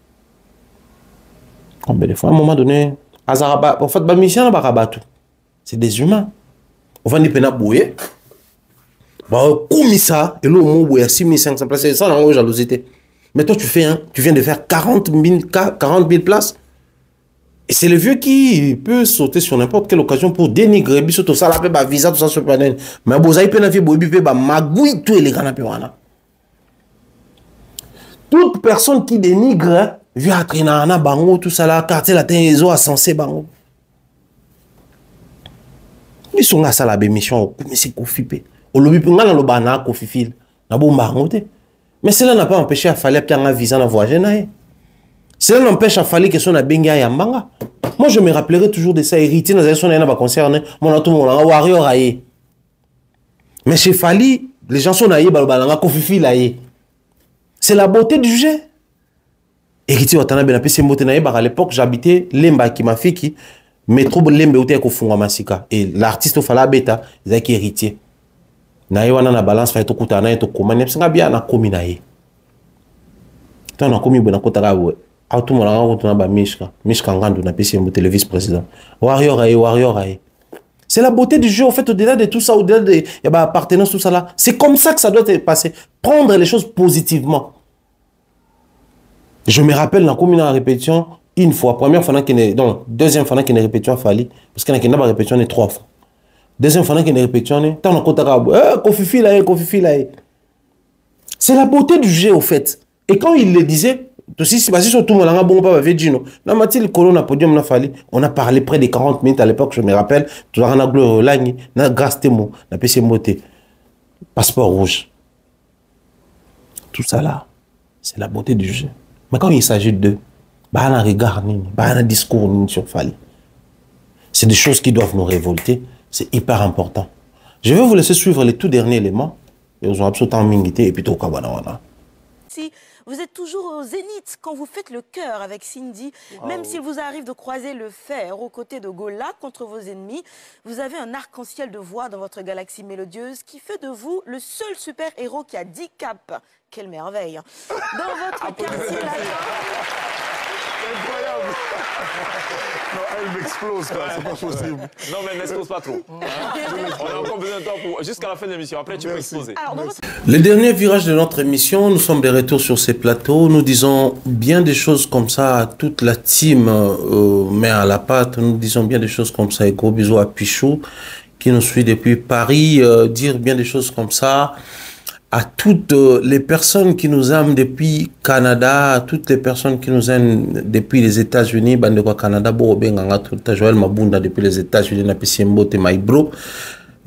Combien de fois? À un moment donné, en fait, c'est des humains. On va dire bouiller. Comme ça, et là, on a six mille cinq cents places. C'est ça, la jalousie. Mais toi, tu, fais, hein, tu viens de faire quarante mille places. Et c'est le vieux qui peut sauter sur n'importe quelle occasion pour dénigrer. Tout ça, la visa, tout ça, sur panel. Mais vous avez pu faire des magouilles, tout les gars. Toute personne qui dénigre, vient à Trinana, Bango, tout ça là, Quartier Latin, ils ont censé Bango. Ils sont à ça la bémission, mais c'est confipé. Au lobby, pour moi, le bana, confifil. Mais cela n'a pas empêché à Fally à un visa à voyager. Cela n'empêche à Fally que son a benga et mbanga. Moi, je me rappellerai toujours de ça. Héritier, dans les années, concerné, mon atout, mon warrior aïe. Mais chez Fally, les gens sont aïe, balbalanga, confifil aïe. C'est la beauté du jeu. Héritier, Watanabe, à l'époque, j'habitais Lemba, qui m'a fait qui, métro Lemba, où t'es au Masika. Et l'artiste au Fala Beta, il a qui héritier. Naïwana na balance, fa etokuta na etokoma, n'epsinga bien na komi na ye. Tant na komi bona kotaka we. Auto mona ngako na ba mishka, mishka ngandu na pesi mo télévis président. Warrior aïe, warrior aïe. C'est la beauté du jeu, en fait, au-delà de tout ça, au-delà de bah, appartenance, tout ça là. C'est comme ça que ça doit être passé. Prendre les choses positivement. Je me rappelle dans commune en répétition, une fois, première fois qu'il est, donc, deuxième fois qu'il est répétition à Fally, parce qu'il y a une répétition trois fois. Deuxième fois qu'il est répétition, tant on compte à Kofifi là, Kofifi là. C'est la beauté du jeu, au fait. Et quand il le disait, aussi, c'est parce que tout le monde a bon pas avec Gino. Dans Mathilde Colon a podium na Fally, on a parlé près de quarante minutes à l'époque, je me rappelle. Tout le monde a gloire lagni, na grâce témo, na P C moté, passeport rouge. Tout ça là, c'est la beauté du jeu. Mais quand il s'agit de, bah un regard ni, bah un discours ni sur Fally, c'est des choses qui doivent nous révolter. C'est hyper important. Je vais vous laisser suivre les tout derniers éléments. Ils ont absolument mingité et puis tout kabanawana. Si vous êtes toujours au zénith quand vous faites le cœur avec Cindy, wow. Même s'il vous arrive de croiser le fer aux côtés de Gola contre vos ennemis, vous avez un arc-en-ciel de voix dans votre galaxie mélodieuse qui fait de vous le seul super-héros qui a dix caps. Quelle merveille! Dans votre quartier latin... Incroyable! Non, elle m'explose, quoi, c'est pas possible. Non, mais n'explose pas trop. On a encore besoin de temps pour... jusqu'à la fin de l'émission. Après, tu peux exploser. Votre... Le dernier virage de notre émission, nous sommes de retour sur ces plateaux. Nous disons bien des choses comme ça à toute la team, euh, mais à la pâte. Nous disons bien des choses comme ça. Et gros bisous à Pichou, qui nous suit depuis Paris. Euh, dire bien des choses comme ça à toutes les personnes qui nous aiment depuis Canada, à toutes les personnes qui nous aiment depuis les États-Unis, Bandeko Canada, Borobenganga, tout Joël Mabunda depuis les États-Unis, Napisimbo, Maïbro.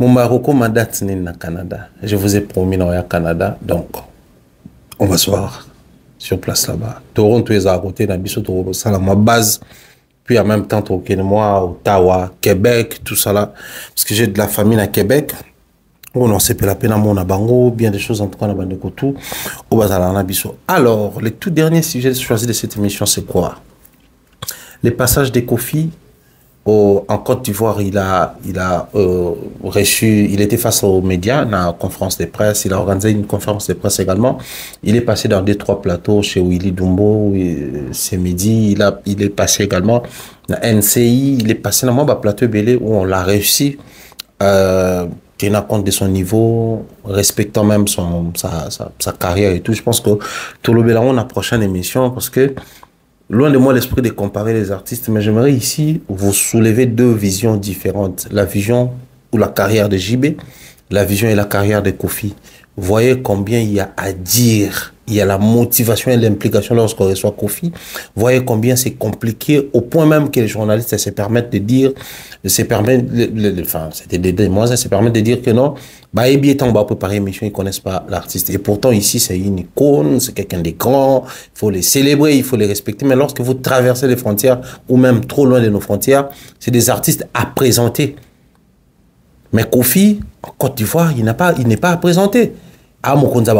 Mon Marocco m'a date au Canada. Je vous ai promis dans le Canada. Donc, on va se voir sur place là-bas. Toronto est à côté d'Abisso, Toronto, ça, ma base. Puis en même temps, moi, Ottawa, Québec, tout ça là. Parce que j'ai de la famille à Québec. On en sait pas la peine à mon Bango, bien des choses en tout cas dans le tout. Au Bazar Abisso. Alors, le tout dernier sujet choisi de cette émission, c'est quoi? Les passages des Kofi. Au, en Côte d'Ivoire, il a, il a euh, reçu, il était face aux médias, dans la conférence de presse, il a organisé une conférence de presse également. Il est passé dans deux, trois plateaux chez Willy Dumbo, c'est midi, il, a, il est passé également dans N C I, il est passé dans un plateau belé où on l'a réussi, euh, tenant compte de son niveau, respectant même son, sa, sa, sa carrière et tout. Je pense que tout le bélan, la prochaine émission, parce que loin de moi l'esprit de comparer les artistes, mais j'aimerais ici vous soulever deux visions différentes. La vision ou la carrière de J B, la vision et la carrière de Kofi. Vous voyez combien il y a à dire, il y a la motivation et l'implication lorsqu'on reçoit Kofi. Vous voyez combien c'est compliqué, au point même que les journalistes se permettent de dire, se permettent, le, le, enfin, c'était des demoiselles, se permettent de dire que non, bah, et bien, on va préparer une émission, ils ne connaissent pas l'artiste. Et pourtant, ici, c'est une icône, c'est quelqu'un de grand, il faut les célébrer, il faut les respecter. Mais lorsque vous traversez les frontières, ou même trop loin de nos frontières, c'est des artistes à présenter. Mais Kofi, en Côte d'Ivoire, il n'est pas, il n'est pas à présenter. Ah,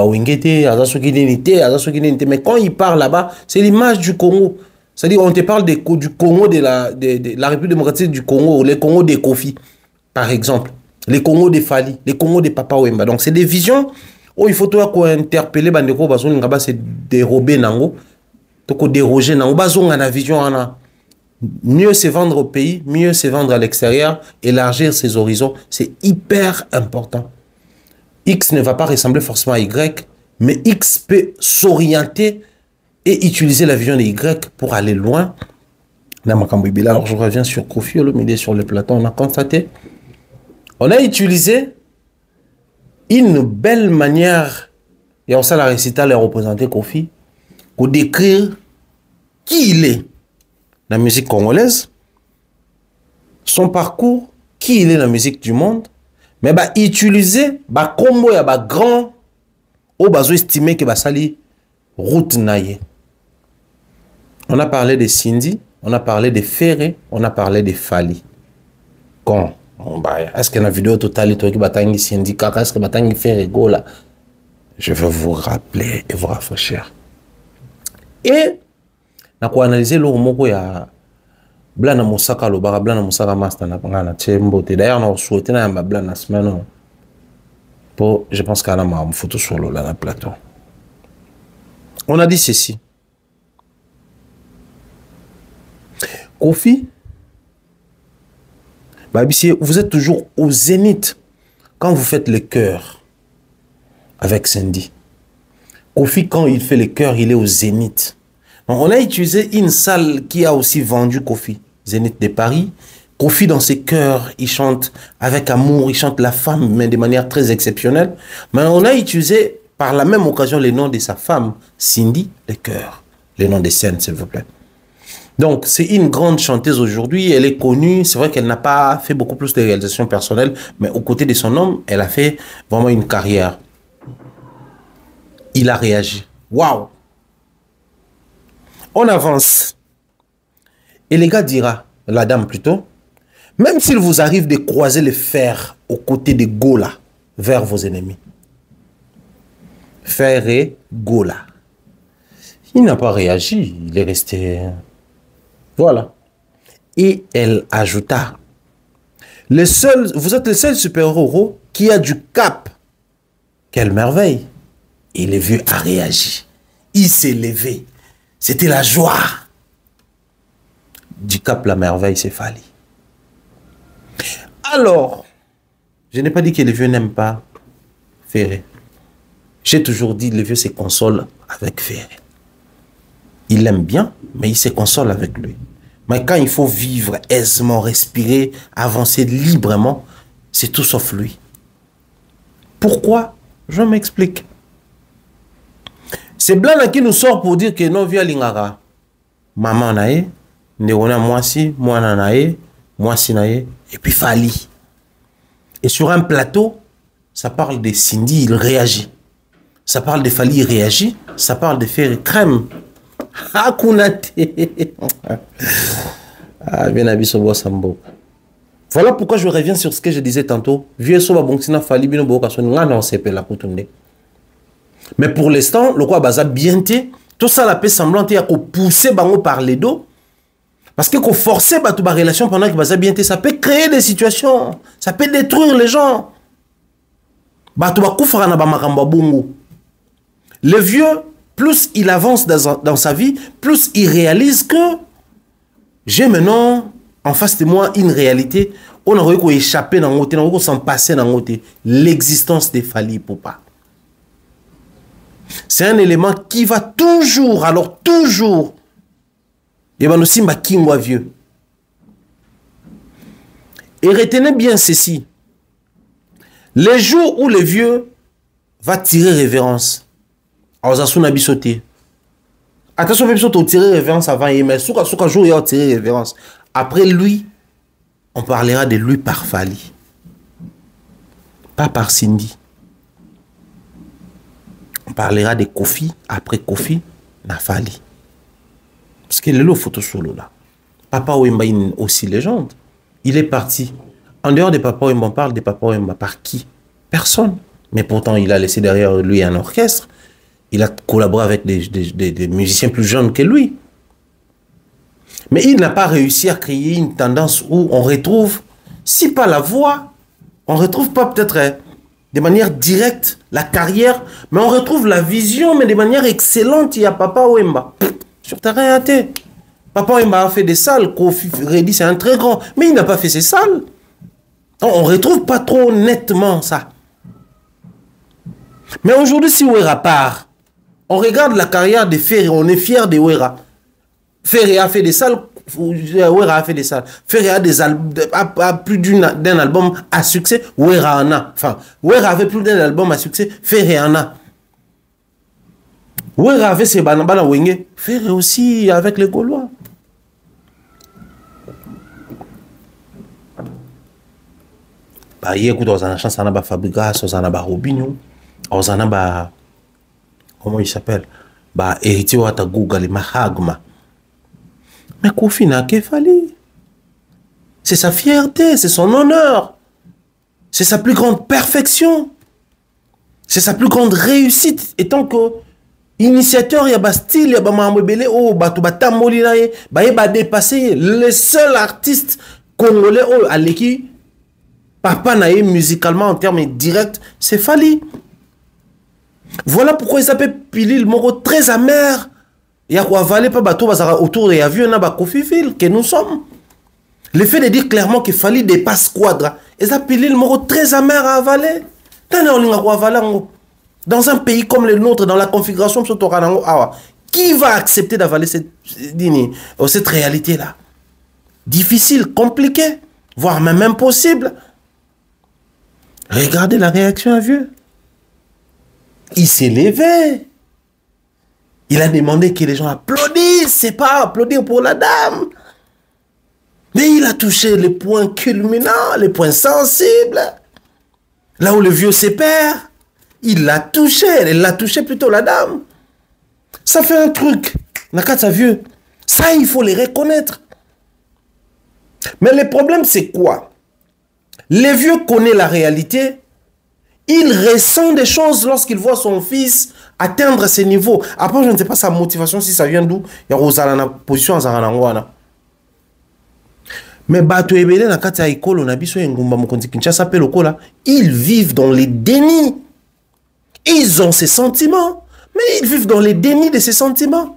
mais quand il parle là-bas, c'est l'image du Congo. C'est-à-dire, on te parle de, du Congo, de la, de, de la République démocratique du Congo, les Congo des Kofi, par exemple. Les Congo des Fali, les Congo des Papa Wemba. Donc, c'est des visions où il faut toi interpeller, c'est dérober, déroger, la vision. Mieux c'est vendre au pays, mieux c'est vendre à l'extérieur, élargir ses horizons, c'est hyper important. X ne va pas ressembler forcément à Y, mais X peut s'orienter et utiliser la vision de Y pour aller loin. Alors je reviens sur Kofi Olomide sur le plateau, on a constaté, on a utilisé une belle manière, et on s'est la récita les représenter Kofi, pour décrire qui il est. La musique congolaise, son parcours, qui il est dans la musique du monde, mais bah utiliser bah combo ya bah grand au bazo estimé que bah sali route naie. On a parlé de Cindy, on a parlé de Ferré, on a parlé de Fali. Quand bah est-ce que la vidéo totale toi qui batangi Cindy kaka est-ce que batangi Ferré go là? Je vais vous rappeler et vous rafraîchir. Et na ko analyser le moko ya blana musaka lo bara blana musaka master na ngana tshembo te d'ailleurs na souhaité na ba blana semaine pour je pense qu'à la ma photo sur le là na plateau. On a dit ceci. Kofi bah vous êtes toujours au zénith quand vous faites le cœur avec Cindy. Kofi quand il fait le cœur, il est au zénith. On a utilisé une salle qui a aussi vendu Kofi, Zénith de Paris. Kofi dans ses chœurs, il chante avec amour, il chante la femme, mais de manière très exceptionnelle. Mais on a utilisé par la même occasion les noms de sa femme, Cindy, les chœurs, les noms des scènes, s'il vous plaît. Donc, c'est une grande chanteuse aujourd'hui, elle est connue, c'est vrai qu'elle n'a pas fait beaucoup plus de réalisations personnelles, mais aux côtés de son homme, elle a fait vraiment une carrière. Il a réagi. Waouh! On avance. Et les gars dira, la dame plutôt, même s'il vous arrive de croiser le fer aux côtés de Gola vers vos ennemis. Fer et Gola. Il n'a pas réagi, il est resté... Voilà. Et elle ajouta, le seul, vous êtes le seul super-héros qui a du cap. Quelle merveille. Et le vieux a réagi. Il s'est levé. C'était la joie. Du cap, la merveille, c'est Fali. Alors, je n'ai pas dit que les vieux n'aiment pas Ferré. J'ai toujours dit que les vieux se consolent avec Ferré. Il l'aime bien, mais il se console avec lui. Mais quand il faut vivre aisément, respirer, avancer librement, c'est tout sauf lui. Pourquoi? Je m'explique. C'est Blanc qui nous sort pour dire que non, via Lingara. Maman nae, Néona moi si, moi nae, moi si nae, et puis Fali. Et sur un plateau, ça parle de Cindy, il réagit. Ça parle de Fally, il réagit. Ça parle de Ferry Crème. Ah, Kounate. Ah, bien abisobo sambo. Voilà pourquoi je reviens sur ce que je disais tantôt. Vieux soba bonksina Fally bino boka son ngana on sepe la kutunde. Mais pour l'instant, le quoi baza bienté, tout ça la paix semblante ya ko pousser bango par les dos. Parce que qu'on forcer ba tout ba relation pendant que baza bienté, ça peut créer des situations, ça peut détruire les gens. Ba tout ba koufra na ba makamba bongo. Le vieux, plus il avance dans, dans sa vie, plus il réalise que j'ai maintenant en face de moi une réalité. On aurait pu échapper dans l'autre, on aurait pu s'en passer dans l'autre. L'existence des Fally Ipupa. C'est un élément qui va toujours, alors toujours, et ben aussi ma kingwa vieux. Et retenez bien ceci. Les jours où le vieux va tirer révérence, attention, on tirer révérence avant, mais souka souka jour il va tirer révérence. Après lui, on parlera de lui par Fally, pas par Cindy. On parlera de Kofi, après Kofi, na Fally. Parce qu'il est là, photo solo là. Papa Wemba est aussi légende. Il est parti. En dehors de Papa Wemba, on parle de Papa Wemba par qui? Personne. Mais pourtant, il a laissé derrière lui un orchestre. Il a collaboré avec des, des, des, des musiciens plus jeunes que lui. Mais il n'a pas réussi à créer une tendance où on retrouve, si pas la voix, on ne retrouve pas peut-être hein, de manière directe la carrière, mais on retrouve la vision, mais de manière excellente. Il y a Papa Wemba. Sur terrain raté. Papa Wemba a fait des salles. Kofi Reddy, c'est un très grand. Mais il n'a pas fait ces salles. On ne retrouve pas trop nettement ça. Mais aujourd'hui, si Wera part, on regarde la carrière de Ferry, on est fier de Wera. Ferry a fait des salles, Wera a fait des salles. Ferry a, des a, a plus d'un album à succès, Wera en a. Enfin, Wera avait plus d'un album à succès, Ferry en a. Wera avait ses banabana wenge, Ferry aussi avec les Gaulois. Bah, hier, écoute, on a chance, on a ba Fabregas, on a ba Robinho, on a ba, comment il s'appelle, bah, héritier Wata Google, Mahagma. Mais Kofi n'a qu'à Fally. C'est sa fierté, c'est son honneur. C'est sa plus grande perfection. C'est sa plus grande réussite. Et tant que initiateur, il y a ba style, il y a ba mamobele, oh, ba tout ba tamoli na ye, ba ye ba dépassé. Le seul artiste congolais, oh, à l'équipe, papa na ye musicalement en termes directs, c'est Fally. Voilà pourquoi il s'appelle Pilil Moro, très amer. Il y a quoi valer pas bateau autour de Yavu, on a Kofi Ville que nous sommes. Le fait de dire clairement que Fally dépasse Quadra, et ça Pilil Moro très amer à avaler. Dans un pays comme le nôtre, dans la configuration qui va accepter d'avaler cette, cette réalité-là? Difficile, compliqué, voire même impossible. Regardez la réaction à vieux. Il s'est levé. Il a demandé que les gens applaudissent. C'est pas applaudir pour la dame. Mais il a touché les points culminants, les points sensibles. Là où le vieux se perd, il l'a touché. Elle l'a touché plutôt, la dame. Ça fait un truc. Nakata vieux. Ça, il faut les reconnaître. Mais le problème, c'est quoi? Le vieux connaît la réalité. Il ressent des choses lorsqu'il voit son fils atteindre ces niveaux. Après, je ne sais pas sa motivation, si ça vient d'où. Il y a Rosalana position à Zaranangwana. Mais Bato Ebele, na kati ya ekolo na biso ngumba mokonzi Kinshasa pe lokola, ils vivent dans les dénis. Ils ont ces sentiments, mais ils vivent dans les dénis de ces sentiments.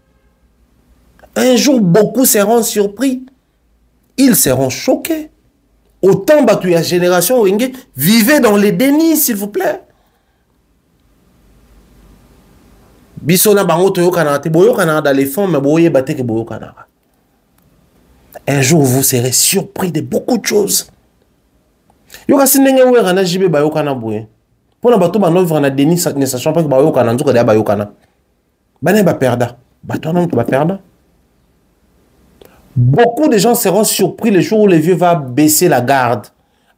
Un jour, beaucoup seront surpris. Ils seront choqués. Autant Bato ya génération Wenge, vivez dans les dénis, s'il vous plaît. Bisona bango toyo kanate, boyo kanara dans les fonds, mais boye bate ke boyo kanara. Un jour, vous serez surpris de beaucoup de choses. Yoka sinenge wera na jibe bayo kana boye. Pona bato ba novre na denis ne sachant pas que bayo kana nzuka da bayo kana. Bane ba perda. Bato non ba perda. Beaucoup de gens seront surpris le jour où le vieux va baisser la garde.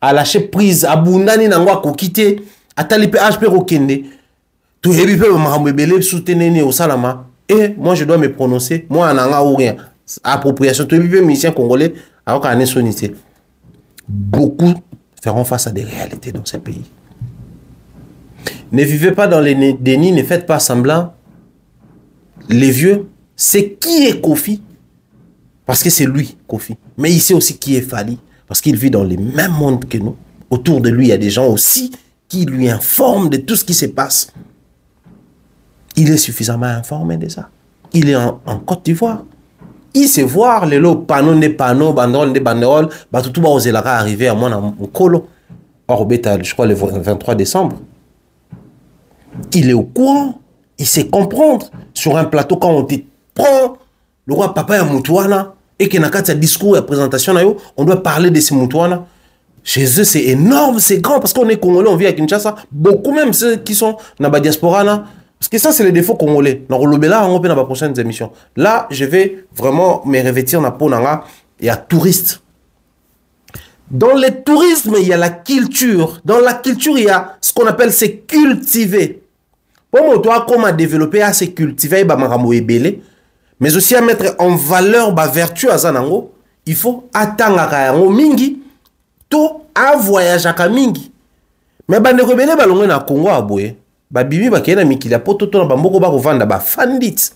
a lâché prise, a bundani nango a kokite, a talipe H P Rokende. Tout est peu mahamebele soutenir au salama. Et moi je dois me prononcer, moi en anga ou rien. Appropriation, tout est peu musicien congolais, alors qu'à une sonité. Beaucoup feront face à des réalités dans ces pays. Ne vivez pas dans les dénis, ne faites pas semblant. Les vieux, c'est qui est Kofi? Parce que c'est lui, Kofi. Mais il sait aussi qui est Fally. Parce qu'il vit dans le même monde que nous. Autour de lui, il y a des gens aussi qui lui informent de tout ce qui se passe. Il est suffisamment informé de ça. Il est en, en Côte d'Ivoire. Il sait voir les lots, panneaux, des panneaux, banderoles, des banderoles. Bah, tout va oser arriver à mon colo. Or, je crois, le vingt-trois décembre. Il est au courant. Il sait comprendre. Sur un plateau, quand on te prend le roi Papa et Moutouana, et qu'il y a un discours et présentation, on doit parler de ces Moutouana. Chez eux, c'est énorme, c'est grand, parce qu'on est Congolais, on vit à Kinshasa. Beaucoup même ceux qui sont dans la diaspora, là, parce que ça, c'est les défauts congolais. Dans le là, on va dans les prochaines émissions. Là, je vais vraiment me revêtir dans la peau, il y a touristes. Dans le tourisme, il y a la culture. Dans la culture, il y a ce qu'on appelle c'est cultiver. Pour moi, toi, comment développer à se cultiver, mais aussi à mettre en valeur la vertu à Zanango, il faut attendre à mingi, tout à voyager à mingi. Mais bande rebelle balongé na Congo à boye, ba bibi ba kena mikila poto to na bamboko ba kovanda ba fandit.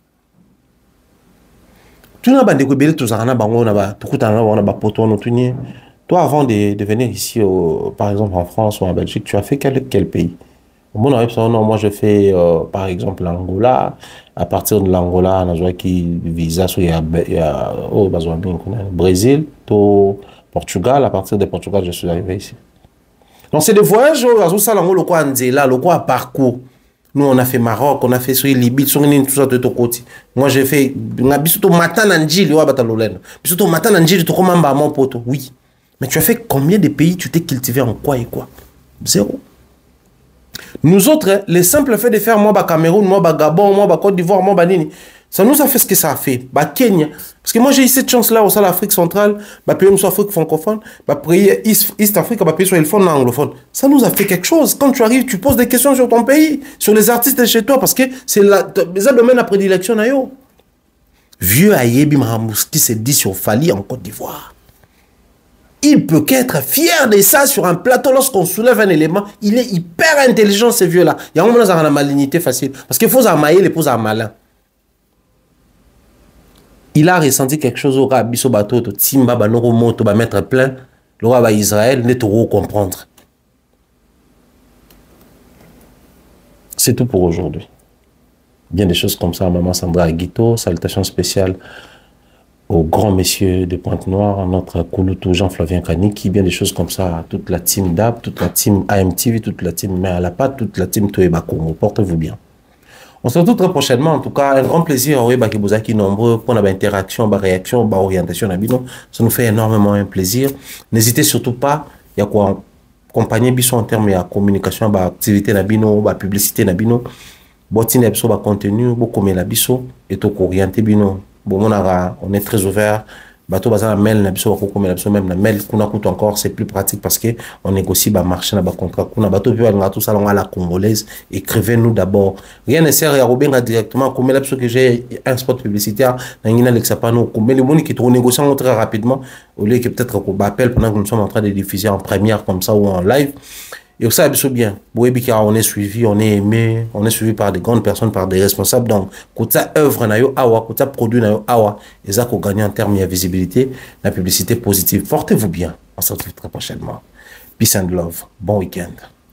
Tout na bande rebelle to zakana bango na ba tukuta na ba na ba poto no tunye. Toi avant de, de venir ici au, par exemple en France ou en Belgique, tu as fait quel quel pays? Bon, non, moi je fais euh, par exemple l'Angola. À partir de l'Angola, on a qui visa sur au Brésil, au Portugal. À partir de Portugal, je suis arrivé ici. Donc c'est des voyages où ça le quoi Anzela, le quoi parcours. Nous on a fait Maroc, on a fait sur Libye, sur tout ça de ton côté. Moi j'ai fait on a biso matin Nanjili ou Batalolène. Biso matin Nanjili tu comment ba mon pote. Oui. Mais tu as fait combien de pays tu t'es cultivé en quoi et quoi? Zéro. Nous autres, les simples faits de faire moi, bah Cameroun, moi, bah Gabon, moi, bah Côte d'Ivoire, moi, bah Nini, ça nous a fait ce que ça a fait. Bah Kenya. Parce que moi, j'ai eu cette chance-là au sein de l'Afrique centrale, bah pays sur l'Afrique francophone, bah pays East, East Afrique, bah pays sur le fond anglophone. Ça nous a fait quelque chose. Quand tu arrives, tu poses des questions sur ton pays, sur les artistes de chez toi, parce que c'est le domaine à prédilection. Vieux Ayebi Mahamous qui s'est dit sur Fally en Côte d'Ivoire. Il peut qu'être fier de ça sur un plateau lorsqu'on soulève un élément. Il est hyper intelligent, ce vieux-là. Il y a un moment où on a la malignité facile. Parce qu'il faut amailler les poses à malin. Il a ressenti quelque chose au Rabiso Bateau, Timba, Banoro Moto, va mettre plein. Le roi Israël n'est trop comprendre. C'est tout pour aujourd'hui. Bien des choses comme ça, Maman Sandra Aguito, salutations spéciales au grand messieurs de Pointe-Noire, notre Kouloutou Jean-Flavien Kaniki, bien des choses comme ça, toute la team D A B, toute la team A M T V, toute la team Mère à la Patte, toute la team Toeba Congo. Portez-vous bien. On se retrouve très prochainement. En tout cas, un grand plaisir. Oui, bah, vous êtes nombreux pour la interaction, la réaction, la orientation. Ça nous fait énormément un plaisir. N'hésitez surtout pas. Il y a quoi accompagner Bisso en termes de communication, d'activité, de publicité. Botine Bisso, contenu, beaucoup de Bisso et tout orienté Bino. Bon, on, a, on est très ouvert. Bateau bazar mail na biso ko comme la même la mail kuna coûte encore c'est plus pratique parce que on négocie ba marché na ba contrat kuna bateau puis on a tout ça on a la congolaise. Écrivez-nous d'abord. Rien ne sert à Robin directement comme la que j'ai un spot publicitaire na ngina l'exapano comme les monde qui tourne négociant très rapidement au lieu que peut-être qu'on m'appelle pendant que nous sommes en train de diffuser en première comme ça ou en live. Et ça, c'est bien. On est suivi, on est aimé, on est suivi par des grandes personnes, par des responsables. Donc, quand ça œuvre, quand ça produit, et ça qu'on gagne en termes de visibilité, la publicité positive. Portez-vous bien. On se retrouve très prochainement. Peace and love. Bon week-end.